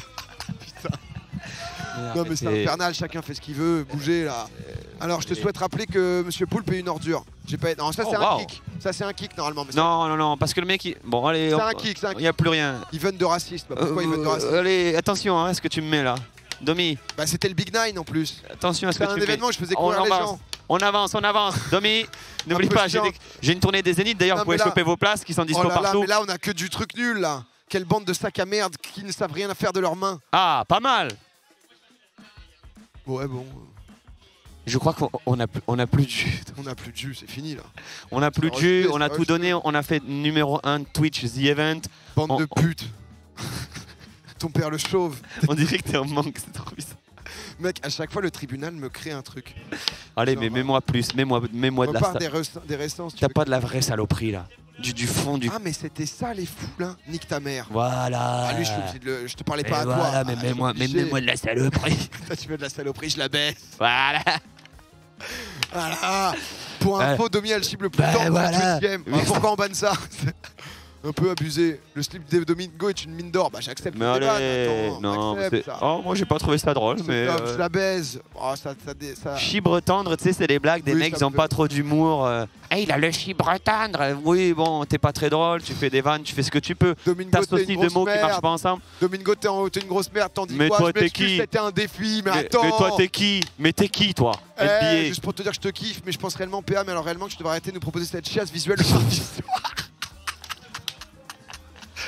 Non mais c'est infernal, chacun fait ce qu'il veut, bougez là. Alors je te souhaite rappeler que Monsieur Poulpe est une ordure. J'ai pas... Non, ça c'est Oh, un wow. kick. Ça c'est un kick normalement. Mais Non, non, non, parce que le mec, il... bon allez, c'est un kick, c'est un il kick. n'y a plus rien. Even de raciste. Bah, pourquoi even de raciste? Allez, attention à ce que tu me mets là. Domi, Bah c'était le Big Nine en plus. attention à ce C'est que un tu me mets. événement où je faisais On courir les avance. gens. On avance, on avance. Domi, n'oublie peu pas, chiant. j'ai une tournée des Zéniths. D'ailleurs, Non, vous pouvez mais là- choper vos places qui sont dispo Oh là là, partout. mais là on a que du truc nul là. Quelle bande de sacs à merde qui ne savent rien faire de leurs mains. Ah, pas mal. Ouais bon, Je crois qu'on a plus de jus. on a plus de jus, c'est fini là. On a plus de C'est jus, rejeté, on a c'est tout donné. On a fait numéro 1 Twitch The Event. Bande On- de putes. Ton père le chauve. On dirait que t'es en manque, c'est trop bizarre. Mec, à chaque fois le tribunal me crée un truc. Allez, Non, mais bah. mets-moi plus, mets-moi de la Repars sa- des récents. si tu T'as veux. pas de la vraie saloperie là. Du fond du. Ah mais c'était ça les fous là. Nique ta mère. Voilà. Ah lui je suis obligé de le... Je te parlais Et pas à toi. voilà, mais Ah, je suis mets-moi obligé. de la saloperie. Toi, tu veux de la saloperie, je la baisse. Voilà. Voilà. Pour info, Domi a le slip le plus Bah, tendre voilà. de Twitch Game. Alors, pourquoi on banne ça? Un peu abusé. Le slip de Domingo est une mine d'or. Bah j'accepte. Mais le débat, allez, attends, non. j'accepte c'est- ça. Oh, moi j'ai pas trouvé ça drôle, C'est mais. top, je la baise. Oh, ça... Chibre tendre, tu sais, c'est les blagues des Oui, mecs, ça ils ont me pas fait- trop d'humour. Hey, il a le chibre tendre. Oui, bon, t'es pas très drôle, tu fais des vannes, tu fais ce que tu peux. Domingo, T'as t'es aussi une deux grosse mots qui marchent merde. pas ensemble. Domingo, t'es une grosse merde. T'en dis Mais quoi? toi, Je t'es m'excuse, qui? C'était un défi. Mais attends. Mais toi, t'es qui? Mais t'es qui, toi? Eh, NBA. juste pour te dire que je te kiffe, mais je pense réellement PA, mais alors réellement que je devrais arrêter de nous proposer cette chiasse visuelle le mardi soir.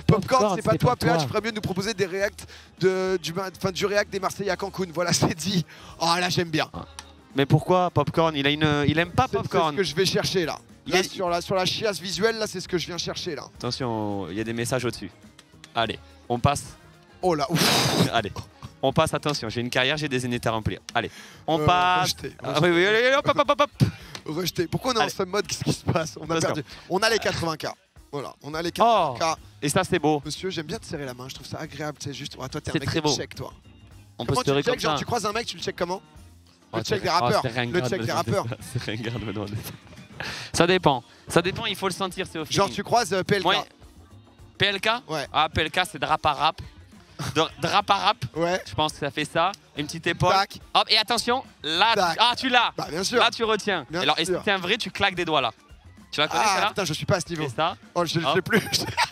Popcorn, c'est pas toi, PH, je ferais mieux de nous proposer des reacts du react des Marseillais à Cancun. Voilà, c'est dit. Oh là, j'aime bien. Mais pourquoi Popcorn? Il aime pas C'est Popcorn. ce que je vais chercher là. Là, sur la chiasse visuelle, là, c'est ce que je viens chercher là. Attention, il y a des messages au-dessus. Allez, on passe. Oh là, ouf. Allez, on passe, attention, j'ai une carrière, j'ai des zéniths à remplir. Allez, on passe. Rejeté, Ah, oui, allez, hop, hop, hop, hop. rejeté. Pourquoi on est en Allez. ce mode? Qu'est-ce qui se passe? On a Let's perdu. On a les 80K. Voilà, on a les Oh, 80K. et ça, c'est beau. Monsieur, j'aime bien te serrer la main, je trouve ça agréable. C'est juste. Ouais, toi, t'es un C'est mec très qui beau. check, toi. On peut Comment se tu le serrer comme check? Genre, ça. tu croises un mec, tu le check comment? Le Oh, check c'est- des rappeurs. c'est ringard Le de check me des demander rappeurs. ça. C'est ringard de me demander ça. Ça dépend. Ça dépend, il faut le sentir, c'est au feeling. Genre, tu croises PLK. Ouais. PLK? Ouais. Ah, PLK, c'est drap à rap. Drap à rap, Ouais. je pense que ça fait ça. Une petite épaule. Tac. Hop, et attention, là, Tac. tu l'as. Bah, bien sûr. Là, tu retiens. Bien Alors, et si sûr. t'es un vrai, tu claques des doigts là. Tu la connais, Ah, celle-là? putain, je suis pas à ce niveau. Et ça, Oh, je Hop. sais plus.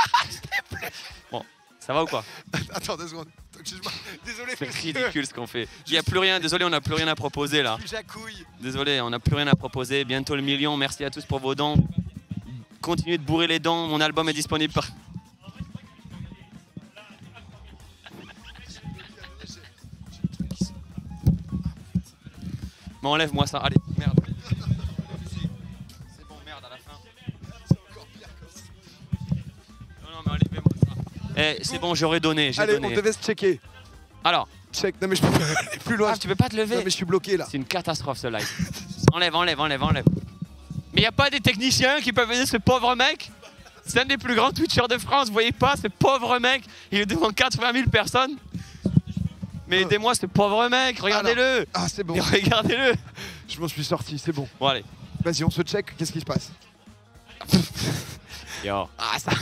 ça va ou quoi? Attends 2 secondes. Excuse-moi. Désolé, C'est monsieur. ridicule ce qu'on fait. Il n'y a plus rien, désolé, on n'a plus rien à proposer là. Jacouille. Désolé, on n'a plus rien à proposer. Bientôt le million, merci à tous pour vos dons. Continuez de bourrer les dons, mon album est disponible par... Mais enlève-moi ça, allez, merde. C'est bon, merde, à la fin. Non, mais enlevez-moi ça. Eh, c'est bon, j'aurais donné, j'ai Allez, donné. on devait se checker. Alors, Check. Non, mais je peux pas aller plus loin. tu peux pas te Non, lever. mais je suis bloqué là. C'est une catastrophe ce live. Enlève. Mais y a pas des techniciens qui peuvent aider ce pauvre mec? C'est un des plus grands Twitchers de France, vous voyez pas ce pauvre mec? Il est devant 80 000 personnes. Mais aidez-moi ce pauvre mec, regardez-le. Ah, c'est bon. Mais regardez-le. Je m'en suis sorti, c'est bon. Bon allez. Vas-y, on se check. Qu'est-ce qui se passe? Yo. Ah, ça.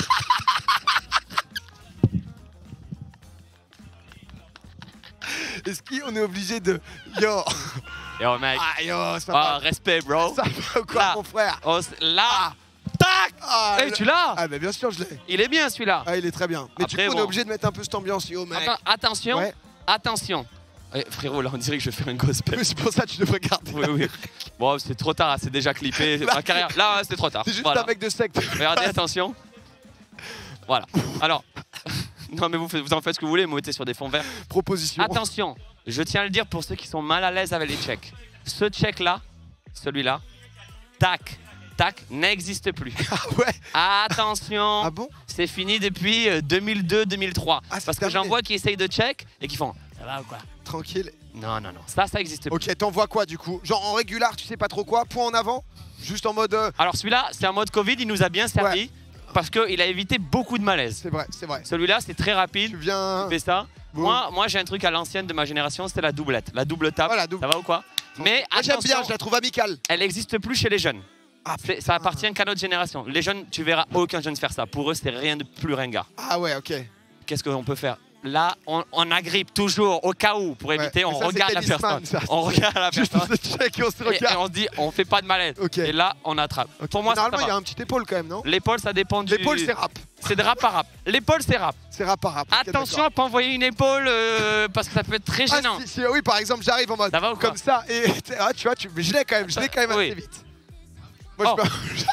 Est-ce qu'on est obligé de. Yo! Yo mec. Ah, yo, ça Ah, va. respect bro. Ça va ou quoi, Là. mon frère? Oh, là. Tac. Ah, Eh, tu l'as? Ah, bah bien sûr, je l'ai. Il est bien celui-là. Ah, il est très bien. Mais Après, du coup, on bon. est obligé de mettre un peu cette ambiance, yo, mec. Attention. Ouais. Attention. Eh, frérot, là on dirait que je vais faire un gospel. Mais c'est pour ça que tu devrais garder. Oui, oui. Bon, c'est trop tard, c'est déjà clippé. Ma carrière, là, c'est trop tard. C'est juste Voilà. un mec de secte. Regardez, attention. Voilà. Alors, non, mais vous en faites ce que vous voulez, vous mettez sur des fonds verts. Proposition. Attention, je tiens à le dire pour ceux qui sont mal à l'aise avec les checks. Ce check-là, celui-là, tac, n'existe plus. Ah ouais. Attention, Ah bon? c'est fini depuis 2002-2003. Ah, c'est Parce que terminé. j'en vois qui essayent de check et qui font ça va ou quoi? Tranquille. Non, ça existe plus. Ok, t'envoies quoi du coup? Genre en régular, tu sais pas trop quoi? Point en avant? Juste en mode. Alors celui-là, c'est un mode Covid, il nous a bien servi parce qu'il a évité beaucoup de malaise. C'est vrai, c'est vrai. Celui-là, c'est très rapide. Tu viens. Tu fais ça. Boum. Moi j'ai un truc à l'ancienne de ma génération, c'était la doublette, la double tape. Voilà, double. Ça va ou quoi? Mais Moi j'aime bien, attention, je la trouve amicale. elle n'existe plus chez les jeunes. Ah, Ça appartient qu'à notre génération. Les jeunes, tu verras aucun jeune faire ça. Pour eux, c'est rien de plus ringard. Ah ouais, ok. Qu'est-ce qu'on peut faire? Là, on agrippe toujours au cas où pour éviter. mais On ça, regarde c'est la Tennisman, personne. ça. On regarde la Juste personne. on se check et on se Et regarde. on se dit, on fait pas de malaise. Ok. Et là, on attrape. Ok. Pour moi, ça Normalement, il y a va. un petit épaule quand même, non? L'épaule, ça dépend du. L'épaule, c'est rap. C'est de rap à rap. L'épaule, c'est rap. C'est rap à rap. Ok, Attention d'accord. à pas envoyer une épaule parce que ça peut être très gênant. Ah, si, oui, par exemple, j'arrive en mode Ça va ou quoi? comme ça et ah, tu vois, mais je l'ai quand même, Oui. assez vite. Moi, Oh. je peux...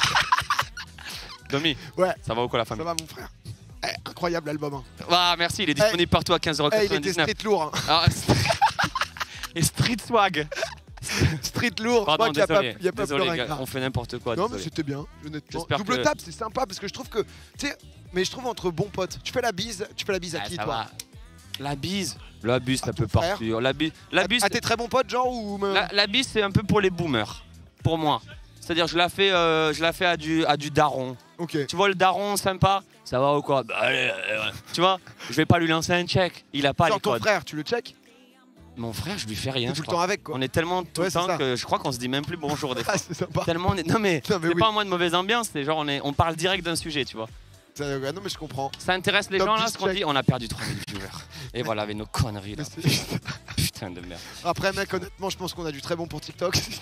Domi, Ouais, ça va ou quoi la ça famille? va, mon frère. Incroyable album. Hein. Ah, merci, il est disponible partout à Il était 15,99 street lourd. Hein. Ah, et street swag. Street lourd. Pardon, je crois qu'il désolé. n'y a pas Désolé, plus gars, rien. on fait n'importe quoi. Non, mais désolé. c'était bien, honnêtement. J'espère Double que- tap, c'est sympa parce que je trouve que, tu sais, mais je trouve entre bons potes. Tu fais la bise à Ah, qui, ça toi? va. La bise, ça À peut ton frère partir. La bise, À tes très bons potes, genre ou la bise, c'est un peu pour les boomers, pour moi. C'est-à-dire, je la fais à du daron. Ok. Tu vois le daron sympa, ça va ou quoi? Bah, allez, ouais. Tu vois, je vais pas lui lancer un check. Il a pas Genre les ton codes. frère, tu le check? Mon frère, je lui fais rien. T'es tout je le crois. temps avec, quoi. On est tellement tout Ouais, le c'est temps ça. que je crois qu'on se dit même plus bonjour des fois. Ah, c'est sympa. Tellement on est... Non mais, Non, mais c'est oui. pas en mode mauvaise ambiance, c'est genre on parle direct d'un sujet, tu vois. Non, mais je comprends. Ça intéresse les Top gens là, 10 ce qu'on check. dit, on a perdu 3000 viewers. Et voilà, avec nos conneries là. Mais c'est- Putain de merde. Après, mec, honnêtement, je pense qu'on a du très bon pour TikTok.